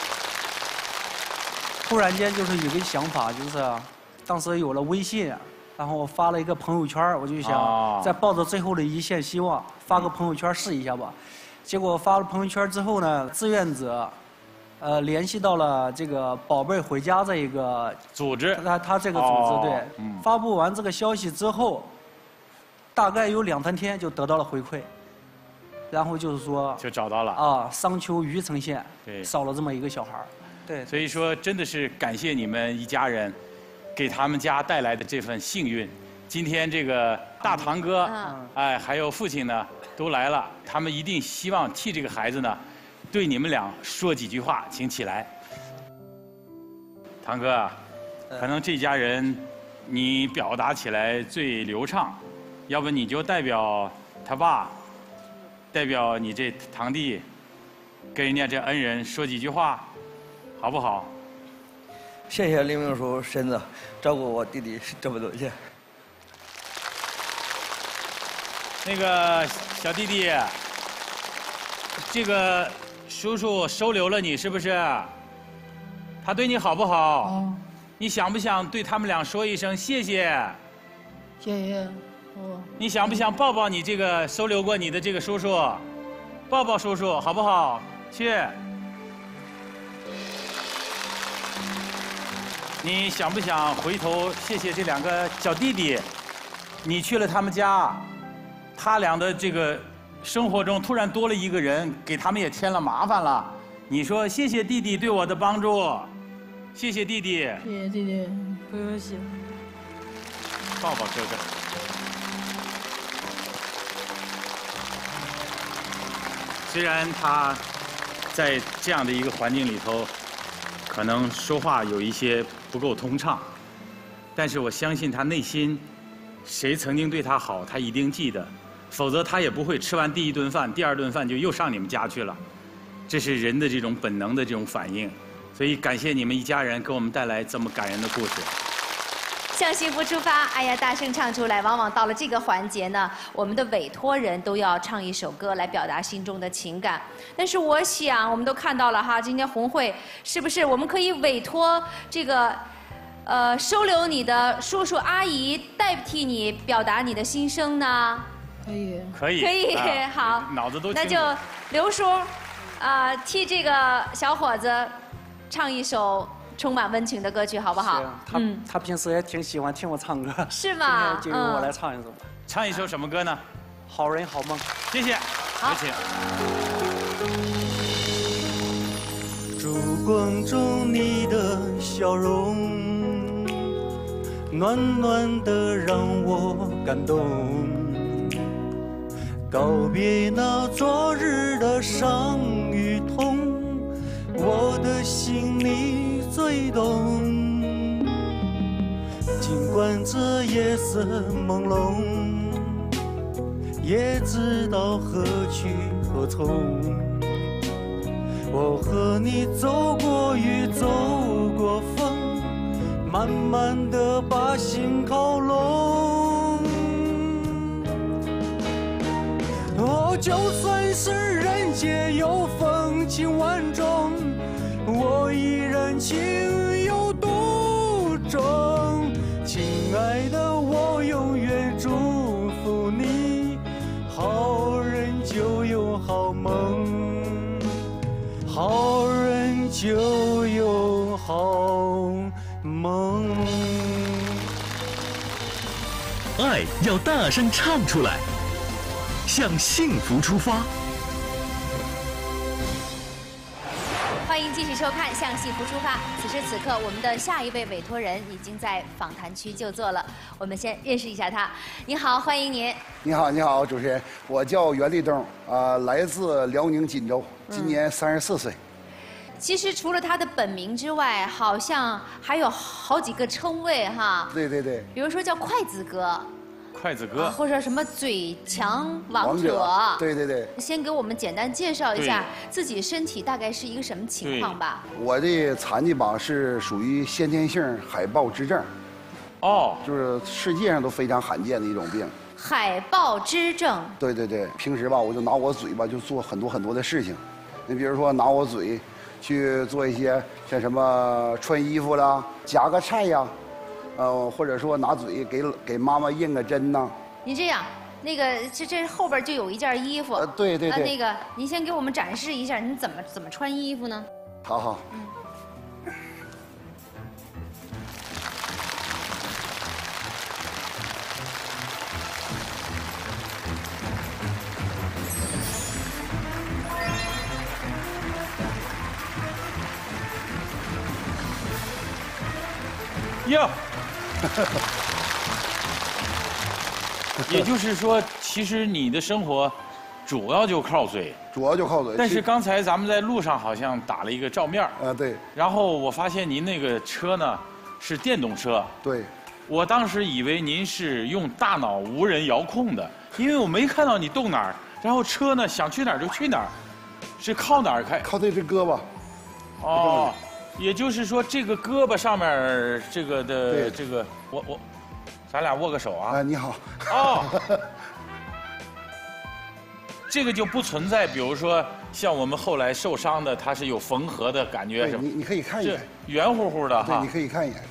突然间就是有个想法，就是当时有了微信，然后我发了一个朋友圈，我就想再抱着最后的一线希望，发个朋友圈试一下吧。结果发了朋友圈之后呢，志愿者。呃，联系到了这个“宝贝回家”这一个组织， 他他这个组织、哦、对、嗯，发布完这个消息之后，大概有两三天就得到了回馈，然后就是说就找到了啊，商丘虞城县对少了这么一个小孩对， 所以说真的是感谢你们一家人，给他们家带来的这份幸运。今天这个大堂哥，嗯、哎，还有父亲呢都来了，他们一定希望替这个孩子呢。对你们俩说几句话，请起来。堂哥，可能这家人你表达起来最流畅，要不你就代表他爸，代表你这堂弟，跟人家这恩人说几句话，好不好？ 谢谢黎明叔婶子照顾我弟弟这么多年。 那个小弟弟，这个。叔叔收留了你，是不是？他对你好不好？哦。你想不想对他们俩说一声谢谢？ 谢谢。哦。 你想不想抱抱你这个收留过你的这个叔叔？抱抱叔叔好不好？去。你想不想回头谢谢这两个小弟弟？你去了他们家，他俩的这个。生活中突然多了一个人，给他们也添了麻烦了。你说谢谢弟弟对我的帮助，谢谢弟弟。 谢谢弟弟，不用谢。 抱抱哥哥。虽然他在这样的一个环境里头，可能说话有一些不够通畅，但是我相信他内心，谁曾经对他好，他一定记得。否则他也不会吃完第一顿饭，第二顿饭就又上你们家去了，这是人的这种本能的这种反应。所以感谢你们一家人给我们带来这么感人的故事。 向幸福出发，哎呀，大声唱出来！往往到了这个环节呢，我们的委托人都要唱一首歌来表达心中的情感。但是我想，我们都看到了哈，今天红会是不是我们可以委托这个？呃，收留你的叔叔阿姨代替你表达你的心声呢？ 可以， 可以， 可以， 啊、 好， 脑子都那就刘叔，啊、呃，替这个小伙子唱一首充满温情的歌曲，好不好？ 他、嗯、他平时也挺喜欢听我唱歌， 是吗？ 今天就由我来唱一首、嗯。 唱一首什么歌呢？ 好人好梦。 谢谢， 好， 有请。 烛光中你的笑容，暖暖的让我感动。告别那昨日的伤与痛，我的心你最懂。尽管这夜色朦胧，也知道何去何从。我和你走过雨，走过风，慢慢地把心靠拢。哦，就算是人间有风情万种，我依然情有独钟。亲爱的，我永远祝福你，好人就有好梦，好人就有好梦。 爱要大声唱出来，向幸福出发。 欢迎继续收看《向幸福出发》。此时此刻，我们的下一位委托人已经在访谈区就座了。我们先认识一下他。你好，欢迎您。 你好，你好，主持人，我叫袁立东，啊，来自辽宁锦州，今年三十四岁。 其实除了他的本名之外，好像还有好几个称谓哈。 对对对。 比如说叫筷子哥。 筷子哥， 或者什么嘴强王王者，对对对。 先给我们简单介绍一下自己身体大概是一个什么情况吧。 我的残疾吧是属于先天性海豹肢症， 哦， 就是世界上都非常罕见的一种病。 海豹肢症。 对对对，平时吧我就拿我嘴巴就做很多很多的事情，你比如说拿我嘴去做一些像什么穿衣服啦、夹个菜呀。呃，或者说拿嘴给给妈妈印个针呐。 你这样，那个这这后边就有一件衣服。 呃，对对对。 那个，您先给我们展示一下，你怎么怎么穿衣服呢？ 好好。嗯。 哟。也就是说，其实你的生活主要就靠嘴， 主要就靠嘴。 但是刚才咱们在路上好像打了一个照面啊，对。 然后我发现您那个车呢是电动车， 对。 我当时以为您是用大脑无人遥控的，因为我没看到你动哪儿，然后车呢想去哪儿就去哪儿，是靠哪儿开？ 靠这只胳膊。 哦。也就是说，这个胳膊上面这个的这个，我我，咱俩握个手啊。 哎，你好。 哦，这个就不存在，比如说像我们后来受伤的，它是有缝合的感觉，是吧？ 你你可以看一眼， 圆乎乎的哈。 对，你可以看一眼。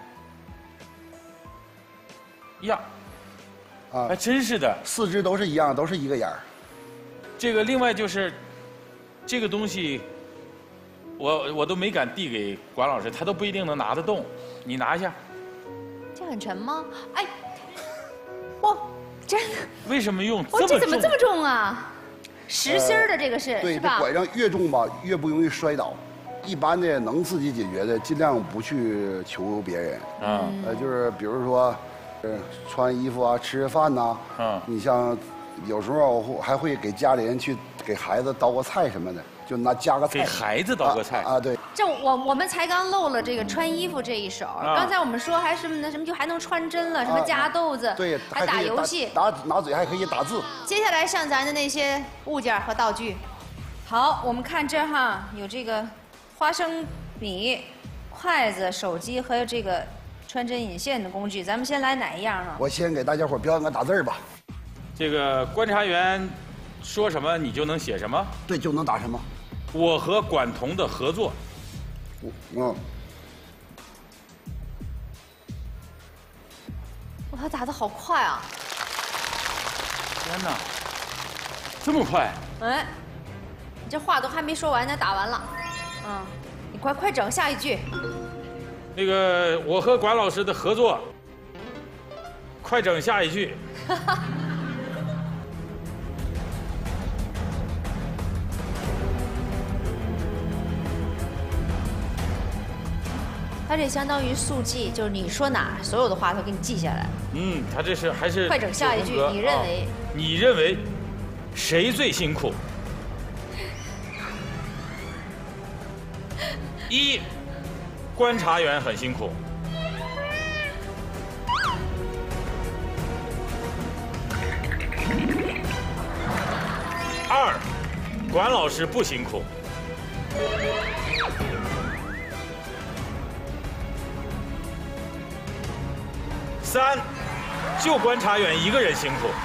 呀，啊，还真是的， 四肢都是一样，都是一个眼儿。 这个另外就是，这个东西。我我都没敢递给管老师，他都不一定能拿得动，你拿一下。 这很沉吗？哎，哇，真的。 为什么用这么重？ 这怎么这么重啊？实心的这个是， 对， 是吧？ 这拐杖越重吧，越不容易摔倒。一般的能自己解决的，尽量不去求别人。嗯。呃，就是比如说，呃，穿衣服啊，吃饭呐。嗯。你像，有时候还会给家里人去给孩子刀个菜什么的。就拿夹个菜， 给孩子刀个菜啊！对， 这我我们才刚漏了这个穿衣服这一手。刚才我们说还什么呢？什么就还能穿针了，什么夹豆子， 对， 还打游戏， 拿拿嘴还可以打字。 接下来像咱的那些物件和道具，好，我们看这哈，有这个花生米、筷子、手机和这个穿针引线的工具。咱们先来哪一样啊？ 我先给大家伙表演个打字吧。 这个观察员说什么，你就能写什么？ 对，就能打什么。 我和管彤的合作。 嗯。 哇，他打得好快啊！ 天哪，这么快！ 哎，你这话都还没说完，呢，打完了。嗯，你快快整下一句。 那个，我和管老师的合作。快整下一句。 它这相当于速记，就是你说哪，所有的话都给你记下来。 嗯，他这是还是快整下一句，你认为？ 你认为谁最辛苦？一，观察员很辛苦。二，管老师不辛苦。三，就观察员一个人辛苦。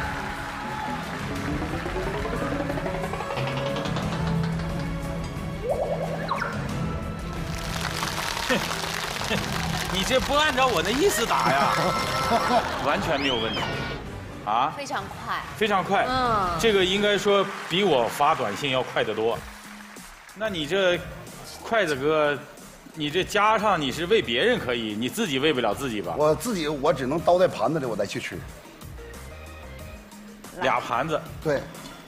哼哼，你这不按照我的意思打呀，完全没有问题。啊？ 非常快。 非常快。嗯。这个应该说比我发短信要快得多。那你这筷子哥。你这加上你是喂别人可以，你自己喂不了自己吧？ 我自己我只能倒在盘子里，我再去吃。 俩盘子。 对。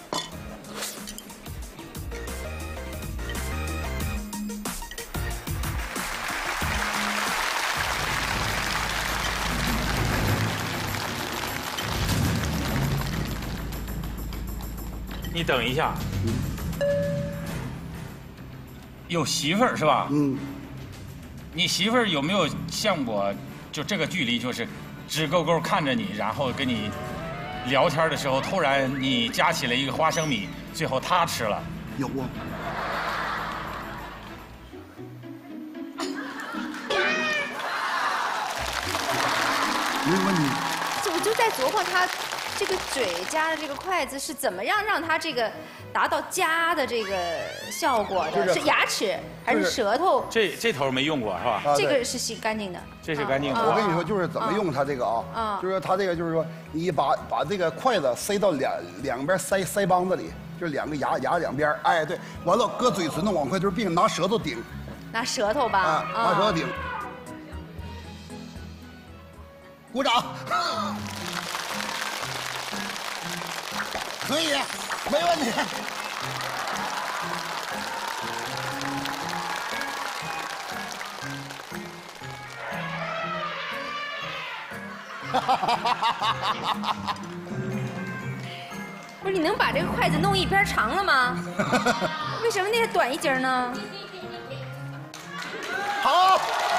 你等一下。有媳妇儿是吧？嗯。你媳妇儿有没有像我，就这个距离，就是直勾勾看着你，然后跟你聊天的时候，突然你夹起了一个花生米，最后他吃了？ 有啊。没问题。 我就在琢磨他这个嘴夹的这个筷子是怎么样让他这个达到夹的这个效果的？是牙齿还是舌头？ 这这头没用过是吧？ 这个是洗干净的。 这是干净的。 我跟你说，就是怎么用它这个啊，就是它这个就是说，你把把这个筷子塞到两两边腮腮帮子里，就是两个牙牙两边，哎对，完了搁嘴唇子往筷子并拿舌头顶。 拿舌头吧。 啊，拿舌头顶。鼓掌。可以，没问题。 不是，你能把这个筷子弄一边长了吗？为什么那个短一截呢？ 好。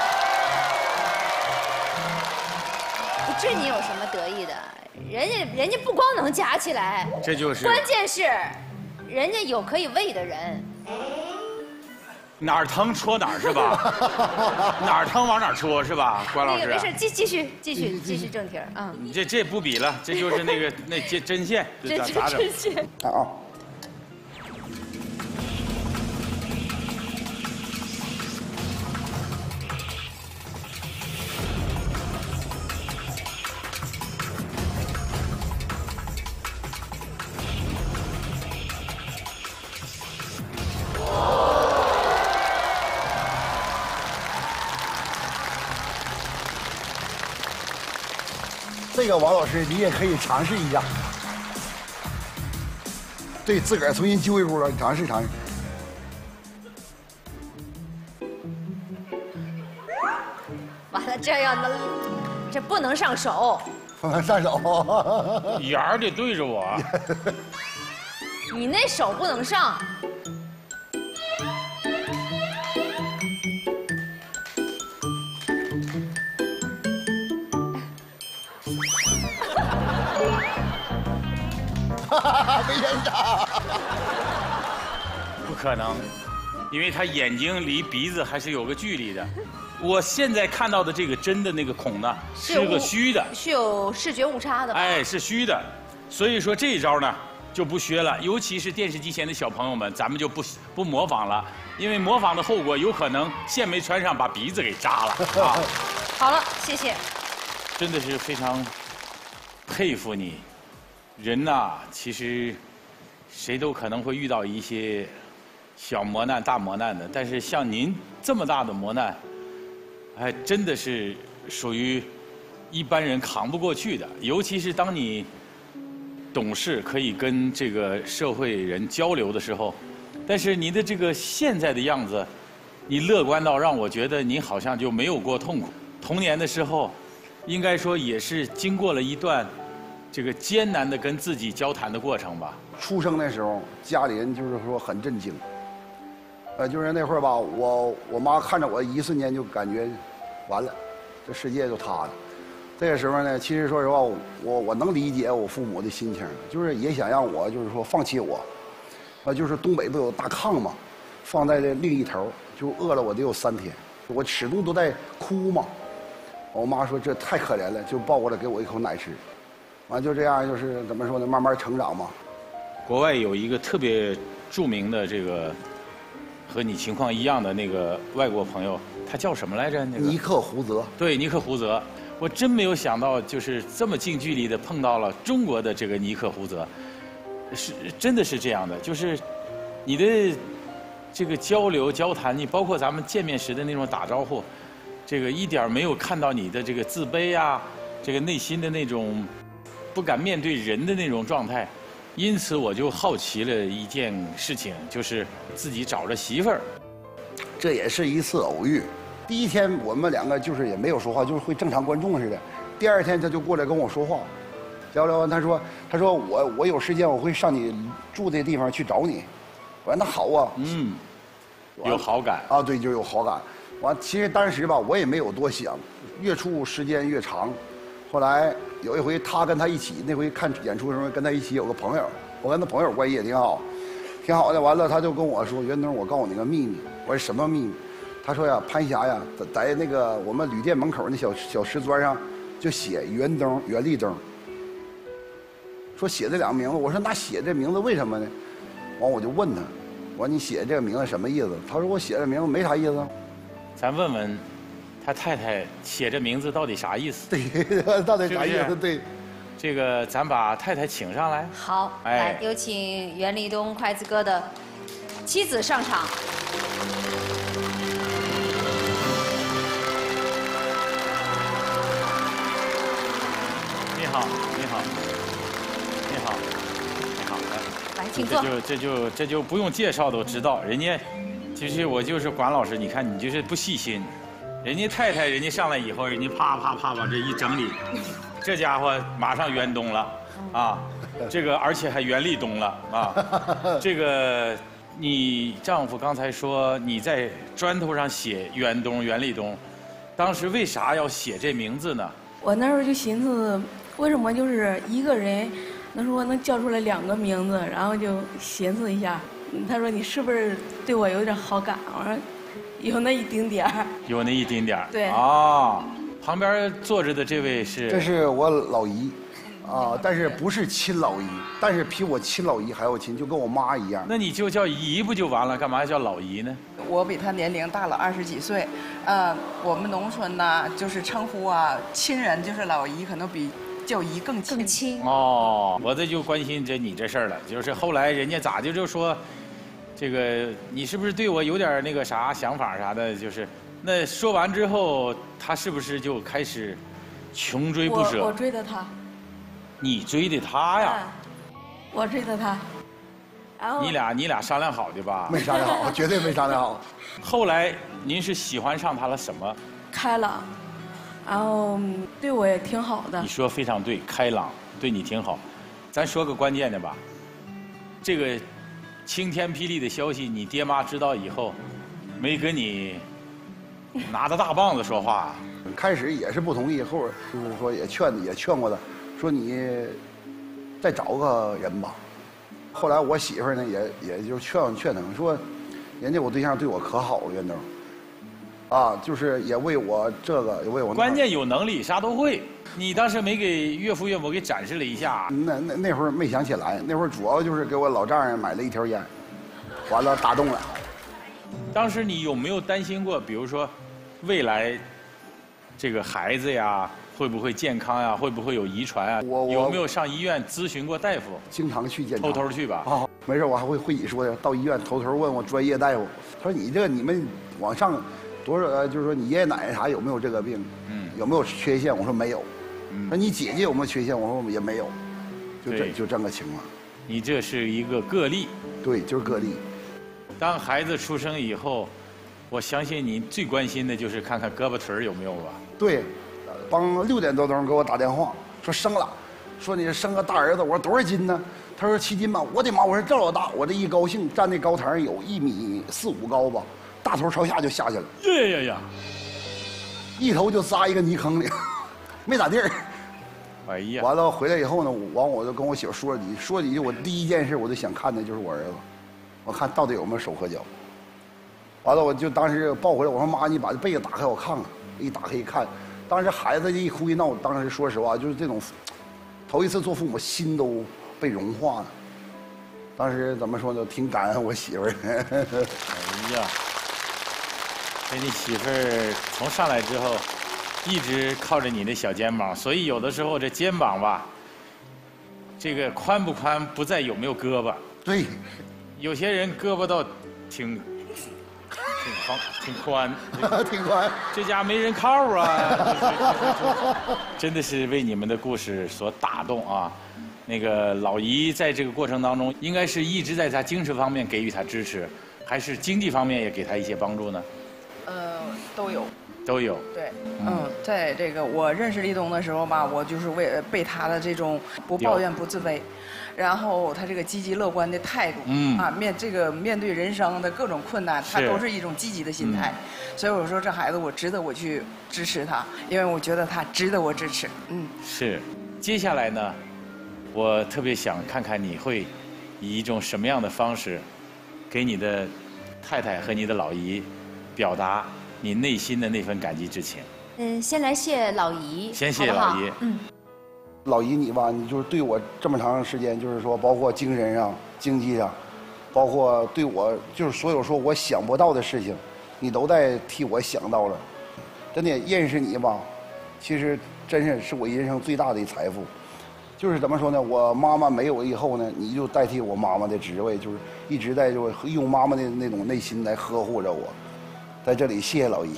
这你有什么得意的？人家人家不光能夹起来， 这就是关键是，人家有可以喂的人。 哪儿疼戳哪儿是吧？哪儿疼往哪儿戳是吧？关老师。 没事，继继续继续继续正题儿啊。 你这这不比了，这就是那个那针针线， 这咋整？ 针线。 啊。这个王老师，你也可以尝试一下，对自个儿重新揪一锅了，你尝试尝试。 完了，这要能，这不能上手。 不能上手。 眼儿得对着我。 你那手不能上。 没人打， 不可能，因为他眼睛离鼻子还是有个距离的。我现在看到的这个针的那个孔呢，是个虚的， 是有视觉误差的。 哎，是虚的，所以说这一招呢就不学了，尤其是电视机前的小朋友们，咱们就不不模仿了，因为模仿的后果有可能线没穿上，把鼻子给扎了啊。 好了，谢谢。 真的是非常佩服你。人呐，其实谁都可能会遇到一些小磨难、大磨难的，但是像您这么大的磨难，哎，真的是属于一般人扛不过去的。尤其是当你懂事，可以跟这个社会人交流的时候，但是您的这个现在的样子，你乐观到让我觉得您好像就没有过痛苦。童年的时候，应该说也是经过了一段这个艰难的跟自己交谈的过程吧。 出生的时候，家里人就是说很震惊，呃，就是那会儿吧，我我妈看着我一瞬间就感觉完了，这世界就塌了。这个时候呢，其实说实话，我我能理解我父母的心情，就是也想让我就是说放弃我，啊，就是东北不有大炕嘛，放在这另一头，就饿了我得有三天，我始终都在哭嘛。我妈说这太可怜了，就抱过来给我一口奶吃。完就这样，就是怎么说呢，慢慢成长嘛。 国外有一个特别著名的这个和你情况一样的那个外国朋友，他叫什么来着？那个尼克胡泽。 对，尼克胡泽。我真没有想到，就是这么近距离的碰到了中国的这个尼克胡泽，是真的是这样的，就是你的这个交流交谈，你包括咱们见面时的那种打招呼，这个一点没有看到你的这个自卑啊，这个内心的那种不敢面对人的那种状态，因此我就好奇了一件事情，就是自己找着媳妇儿。 这也是一次偶遇。第一天我们两个就是也没有说话，就是会正常观众似的。第二天他就过来跟我说话，聊聊完他说他说我我有时间我会上你住的地方去找你。我说那好啊。 嗯，有好感啊，对，就有好感。完，其实当时吧，我也没有多想，越处时间越长。 后来有一回他跟他一起，那回看演出的时候跟他一起有个朋友，我跟他朋友关系也挺好，挺好的。完了他就跟我说：“袁东，我告诉你个秘密。”我说：“什么秘密？”他说呀：“潘霞呀，在在那个我们旅店门口那小小石砖上就写袁东、袁立东。说写这两个名字。我说那写这名字为什么呢？完我就问他，我说你写这个名字什么意思？他说我写这名字没啥意思。 咱问问他太太写这名字到底啥意思？ 对，到底啥意思？对。 这个咱把太太请上来。 好，来有请袁立东筷子哥的妻子上场。 你好，你好，你好，你好， 来，请坐。 这就这就这就不用介绍都知道，人家其实我就是管老师，你看你就是不细心，人家太太人家上来以后，人家啪啪啪往这一整理，这家伙马上袁东了啊，这个而且还袁立东了啊，这个你丈夫刚才说你在砖头上写袁东、袁立东，当时为啥要写这名字呢？ 我那时候就寻思，为什么就是一个人，那时候能叫出来两个名字，然后就寻思一下。他说你是不是对我有点好感？我说有那一丁点儿。 有那一丁点儿。 对。 啊，旁边坐着的这位是？ 这是我老姨，啊，但是不是亲老姨，但是比我亲老姨还要亲，就跟我妈一样。 那你就叫姨不就完了？干嘛要叫老姨呢？ 我比他年龄大了二十几岁，呃，我们农村呢，就是称呼啊，亲人就是老姨，可能比叫姨更亲。 更亲。 哦，我这就关心这你这事儿了，就是后来人家咋就就说，这个你是不是对我有点那个啥想法啥的？就是那说完之后，他是不是就开始穷追不舍？ 我我追的他。 你追的他呀？ 我追的他。 你俩你俩商量好的吧？ 没商量好，绝对没商量好。 后来您是喜欢上他了什么？ 开朗，然后对我也挺好的。 你说非常对，开朗，对你挺好。咱说个关键的吧，这个晴天霹雳的消息，你爹妈知道以后，没跟你拿着大棒子说话。 开始也是不同意，后边就是说也劝也劝过他，说你再找个人吧。后来我媳妇儿呢也也就劝劝他们说，人家我对象对我可好了，袁东，啊，就是也为我这个也为我那。 关键有能力，啥都会。你当时没给岳父岳母给展示了一下？ 那那那会儿没想起来，那会儿主要就是给我老丈人买了一条烟，完了打动了。 当时你有没有担心过，比如说未来这个孩子呀？会不会健康呀？会不会有遗传啊？ 我有没有上医院咨询过大夫？ 经常去检查， 偷偷去吧。 啊，没事，我还会会你说的，到医院偷偷问我专业大夫。他说你这你们往上多少，呃，就是说你爷爷奶奶啥有没有这个病？嗯，有没有缺陷？我说没有。嗯，说你姐姐有没有缺陷？我说也没有。就这就这个情况。 你这是一个个例。 对，就是个例。 当孩子出生以后，我相信你最关心的就是看看胳膊腿有没有吧？ 对。帮六点多钟给我打电话，说生了，说你生个大儿子。我说多少斤呢？他说七斤吧。我的妈！我说这老大，我这一高兴，站那高台上有一米四五高吧，大头朝下就下去了。 呀呀呀！ 一头就扎一个泥坑里，没咋地儿。 哎呀！ 完了回来以后呢，完我就跟我媳妇说了几句，说几句。我第一件事我就想看的就是我儿子，我看到底有没有手和脚。完了我就当时抱回来，我说妈，你把这被子打开我看看。一打开一看。当时孩子一哭一闹，当时说实话就是这种，头一次做父母，心都被融化了。当时怎么说呢？挺感恩我媳妇儿。 哎呀，这你媳妇儿从上来之后，一直靠着你的小肩膀，所以有的时候这肩膀吧，这个宽不宽不在有没有胳膊。 对， 有些人胳膊倒挺。挺宽，挺宽， 挺宽。 这家没人靠啊！真的是为你们的故事所打动啊！那个老姨在这个过程当中，应该是一直在他精神方面给予他支持，还是经济方面也给他一些帮助呢？ 呃，都有。 都有。 对，嗯，在这个我认识立冬的时候吧，我就是为被他的这种不抱怨不自卑，然后他这个积极乐观的态度，嗯啊，面这个面对人生的各种困难，他都是一种积极的心态。嗯、所以我说这孩子我值得我去支持他，因为我觉得他值得我支持。嗯， 是。接下来呢，我特别想看看你会以一种什么样的方式，给你的太太和你的老姨表达你内心的那份感激之情。 嗯，先来谢老姨。 先谢老姨。 嗯。 老姨你吧，你就是对我这么长时间，就是说包括精神上、经济上，包括对我就是所有说我想不到的事情，你都在替我想到了。真的认识你吧，其实真是是我人生最大的财富。就是怎么说呢？我妈妈没有以后呢，你就代替我妈妈的职位，就是一直在就用妈妈的那种内心来呵护着我。在这里谢谢老姨。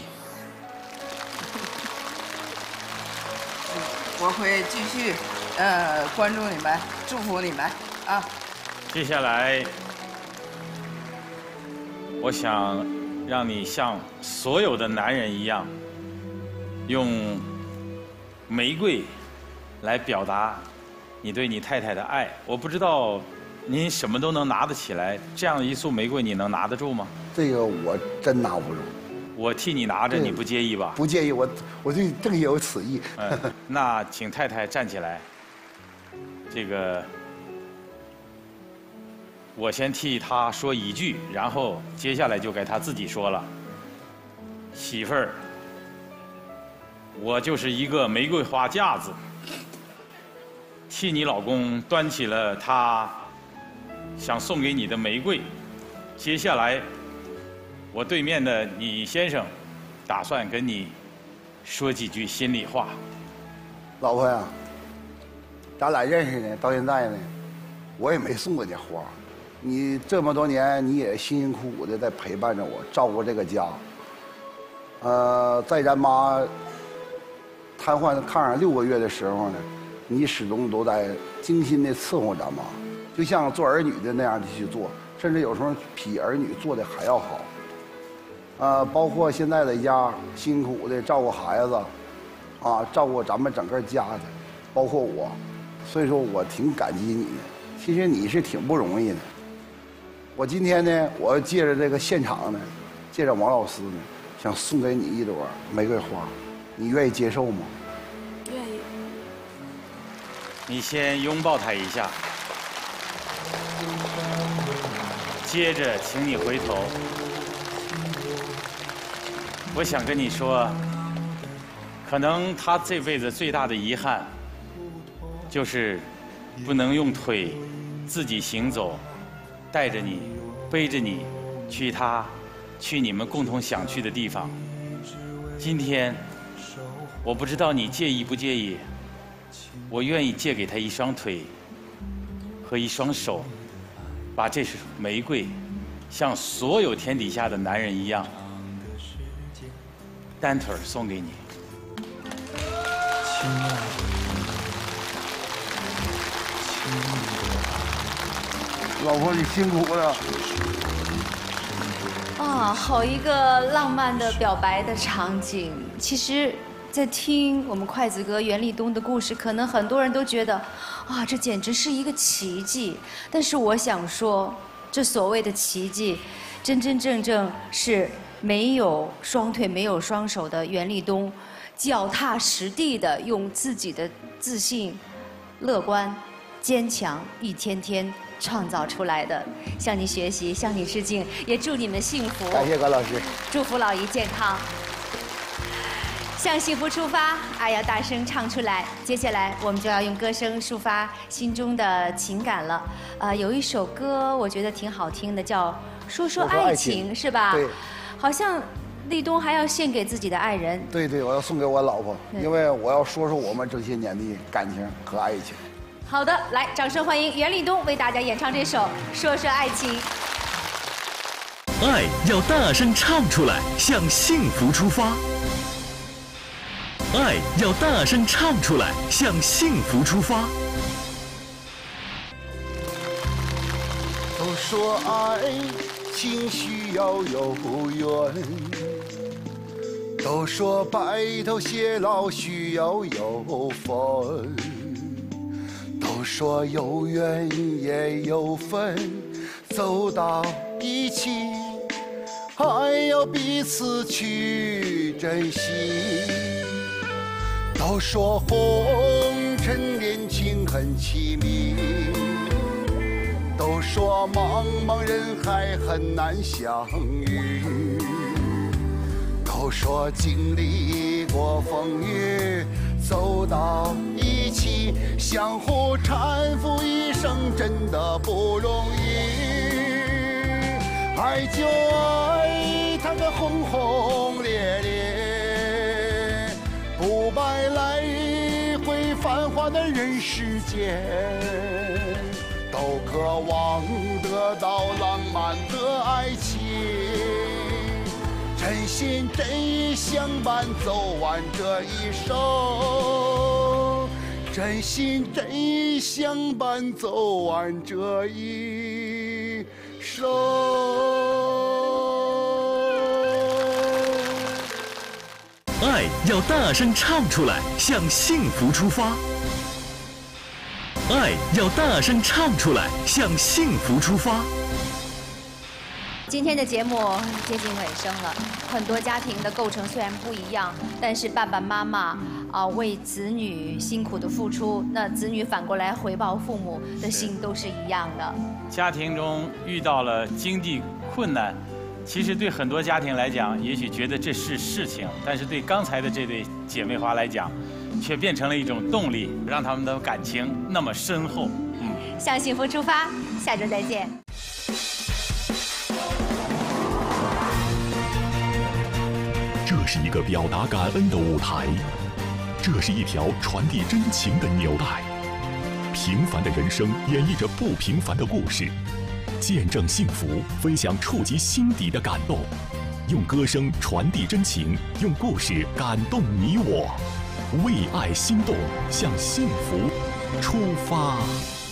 我会继续呃关注你们，祝福你们啊。 接下来，我想让你像所有的男人一样，用玫瑰来表达你对你太太的爱。我不知道您什么都能拿得起来，这样一束玫瑰你能拿得住吗？ 这个我真拿不住。 我替你拿着，你不介意吧？ 不介意，我我对正有此意。 嗯，那请太太站起来。这个，我先替她说一句，然后接下来就该她自己说了。媳妇儿，我就是一个玫瑰花架子，替你老公端起了他想送给你的玫瑰。接下来，我对面的你先生，打算跟你说几句心里话。 老婆呀，咱俩认识呢，到现在呢，我也没送过你花。你这么多年，你也辛辛苦苦的在陪伴着我，照顾这个家。呃，在咱妈瘫痪炕上六个月的时候呢，你始终都在精心的伺候咱妈，就像做儿女的那样的去做，甚至有时候比儿女做的还要好。呃，包括现在在家辛苦的照顾孩子，啊，照顾咱们整个家的，包括我，所以说我挺感激你的。其实你是挺不容易的。我今天呢，我借着这个现场呢，借着王老师呢，想送给你一朵玫瑰花，你愿意接受吗？ 愿意。 你先拥抱他一下，接着请你回头。我想跟你说，可能他这辈子最大的遗憾，就是不能用腿自己行走，带着你，背着你，去他，去你们共同想去的地方。今天，我不知道你介意不介意，我愿意借给他一双腿和一双手，把这束玫瑰，像所有天底下的男人一样，单腿送给你。 亲爱的， 老婆，你辛苦了。 啊，好一个浪漫的表白的场景。其实，在听我们筷子哥袁立东的故事，可能很多人都觉得，啊，这简直是一个奇迹。但是我想说，这所谓的奇迹，真真正正是没有双腿、没有双手的袁立东，脚踏实地的用自己的自信、乐观、坚强，一天天创造出来的。向你学习，向你致敬，也祝你们幸福。 感谢高老师， 祝福老姨健康。向幸福出发，爱要大声唱出来。接下来我们就要用歌声抒发心中的情感了。呃，有一首歌我觉得挺好听的，叫《说说爱情》，是吧？ 对。 好像立冬还要献给自己的爱人。 对对，我要送给我老婆，因为我要说说我们这些年的感情和爱情。 好的，来，掌声欢迎袁立东为大家演唱这首《说说爱情》。 爱要大声唱出来，向幸福出发。爱要大声唱出来，向幸福出发。 都说爱情需要有缘， 都说白头偕老需要有分，都说有缘也有分，走到一起还要彼此去珍惜。都说红尘恋情很凄迷，都说茫茫人海很难相遇，都说经历过风雨走到一起，相互搀扶一生真的不容易。爱就爱它个轰轰烈烈，不白来回繁华的人世间，都渴望得到浪漫的爱情，真心真意相伴走完这一生，真心真意相伴走完这一生。 爱要大声唱出来，向幸福出发。爱要大声唱出来，向幸福出发。 今天的节目接近尾声了，很多家庭的构成虽然不一样，但是爸爸妈妈啊为子女辛苦的付出，那子女反过来回报父母的心都是一样的。 家庭中遇到了经济困难，其实对很多家庭来讲，也许觉得这是事情，但是对刚才的这对姐妹花来讲，却变成了一种动力，让他们的感情那么深厚。嗯， 向幸福出发，下周再见。 这是一个表达感恩的舞台，这是一条传递真情的纽带。平凡的人生演绎着不平凡的故事，见证幸福，分享触及心底的感动。用歌声传递真情，用故事感动你我。为爱心动，向幸福出发。